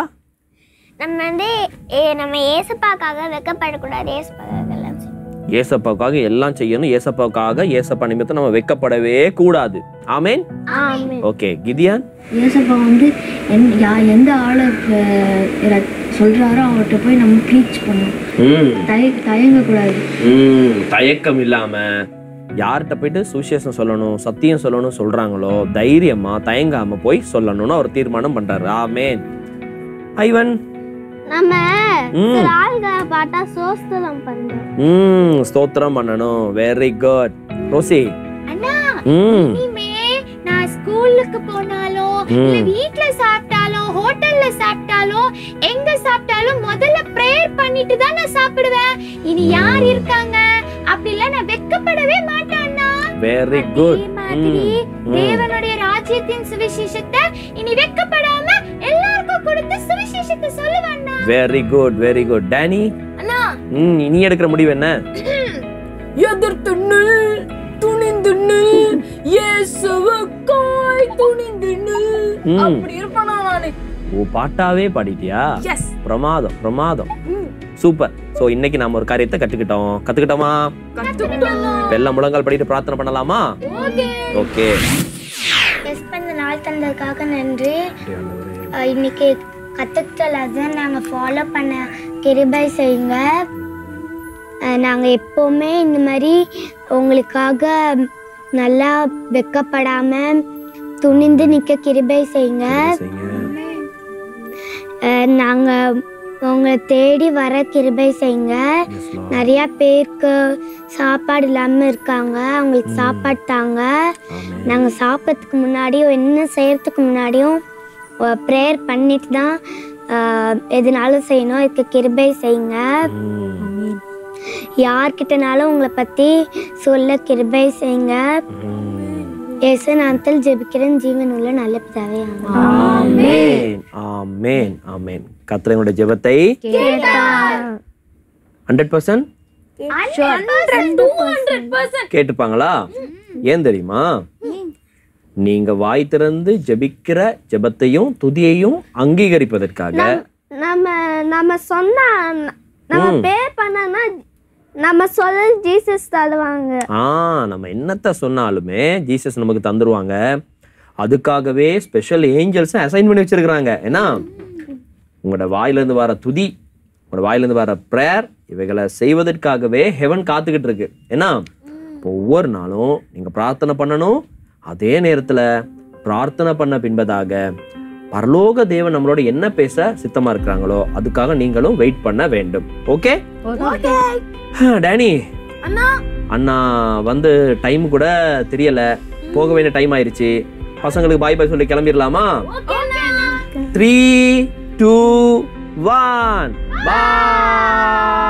நம்ம ஏசப்பாக்காக வெக்கப்படக்கூடாது. ஏசப்பாவுக்காக எல்லாம் செய்யணும். ஏசப்பா நிமித்தம் நம்ம வெக்கப்படவே கூடாது. ஆமென். Okay, Gideon. ஏசப்பா எந்த ஆளை சொல்றாரோ அவர்கிட்ட போய் நம்ம ப்ரீச் பண்ணணும். தயங்க கூடாது. தயக்கம் இல்லாம யார்கிட்ட போயிட்டு சுவிசேஷம் சொல்லணும், சத்தியம் சொல்லணும் சொல்றாங்களோ தைரியமா தயங்காம போய் சொல்லணும்னு அவர் தீர்மானம் பண்றாரு. ஆமென். ஐவன், நம்ம ஆள்களை பார்த்தா ஸ்தோத்திரம் பண்ணணும். Very good. ரோசி, நான் ஸ்கூலுக்கு போனாலும் இல்ல வீட்ல சாப்பிட்டாலும் ஹோட்டல்ல சாப்பிட்டாலும் எங்க சாப்பிட்டாலும் முதல்ல பிரேயர் பண்ணிட்டு தான் நான் சாப்பிடுவேன். இனி யார் இருக்காங்க அப்படிலாம் நான் வெட்கப்படவே மாட்டேன்னா. Very good. தேவனுடைய ராஜ்யத்தின் சுவிசேஷத்தை இனி வெட்கப்படாம எல்லாருக்கும் கொடுத்து சுவிசேஷத்தை சொல்லுவேன்னா. Very good very good. Danny அண்ணா நீ எடுக்கிற முடிவு என்ன? எதிர்த்து நில், துணிந்து நில், இயேசுவுக்காய் துணிந்து நில். அப்படி இருப்பேனா நானு? ஓ, பாட்டாவே பாடிட்டியா? எஸ். பிரமாதம் பிரமாதம், சூப்பர். சோ இன்னைக்கு நாம ஒரு காரியத்தை கத்துக்கிட்டோமா? எல்லாம் முழங்கால் படிட்டு பிரார்த்தனை பண்ணலாமா? ஓகே. டெஸ்ட் பண்ண நாள் தந்ததுக்காக நன்றி. இன்னைக்கு கற்றுக்கிட்ட லெசன் நாங்கள் ஃபாலோ பண்ண கிருபை செய்யுங்க. நாங்கள் எப்போவுமே இந்த மாதிரி உங்களுக்காக நல்லா வெக்கப்படாமல் துணிந்து நிற்க கிருபை செய்யுங்க. நாங்கள் உங்களை தேடி வர கிருபை செய்யுங்க. நிறையா பேருக்கு சாப்பாடு இல்லாமல் இருக்காங்க, அவங்களுக்கு சாப்பாடு தாங்க. நாங்கள் சாப்பிட்றதுக்கு முன்னாடியும் என்ன செய்யறதுக்கு முன்னாடியும் ப்ரேயர் பண்ணிட்டு தான் எதுனாலும் செய்யணும். இதுக்கு கிருபை செய்யுங்க. யார்கிட்டனாலும் உங்களை பற்றி சொல்ல கிருபை செய்யுங்க. இயேசு நாமத்தில் ஜெபிக்கிறேன் ஜீவனுள்ள நல்ல பிதாவே. ஆமென் ஆமென் ஆமென். கர்த்தருடைய ஜெபத்தை 100% கேட்டுப்பாங்களா? ஏன் தெரியுமா? நீங்க வாய் திறந்து ஜெபிக்கிற ஜெபத்தையும் துதியையும் அங்கீகரிப்பதற்காக நம்ம சொன்னா நம்ம பே பண்ணனா நம்ம சொல்ல ஜீசஸ் தருவாங்க. நம்ம என்னத்த சொன்னாலுமே ஜீசஸ் நமக்கு தந்துருவாங்க. அதுக்காகவே ஸ்பெஷல் ஏஞ்சல்ஸ் அசைன் பண்ணி வச்சிருக்கிறாங்க. ஏன்னா உங்களோட வாயிலிருந்து வர துதி, உங்களோட வாயிலிருந்து வர ப்ரேயர், இவைகளை செய்வதற்காகவே ஹெவன் காத்துக்கிட்டு இருக்கு. ஏன்னா ஒவ்வொரு நாளும் நீங்க பிரார்த்தனை பண்ணணும். அதே நேரத்துல பிரார்த்தனை பண்ண பின்பதாக பரலோக தேவன் நம்மளோட என்ன பேச சித்தமா இருக்கிறாங்களோ அதுக்காக நீங்களும் வெயிட் பண்ண வேண்டும். ஓகே டேனி அண்ணா வந்து டைம் கூட தெரியல, போக வேண்டிய டைம் ஆயிருச்சு. பசங்களுக்கு பாய் பாய் சொல்லி கிளம்பிடலாமா? 3, 2, 1 பாய்.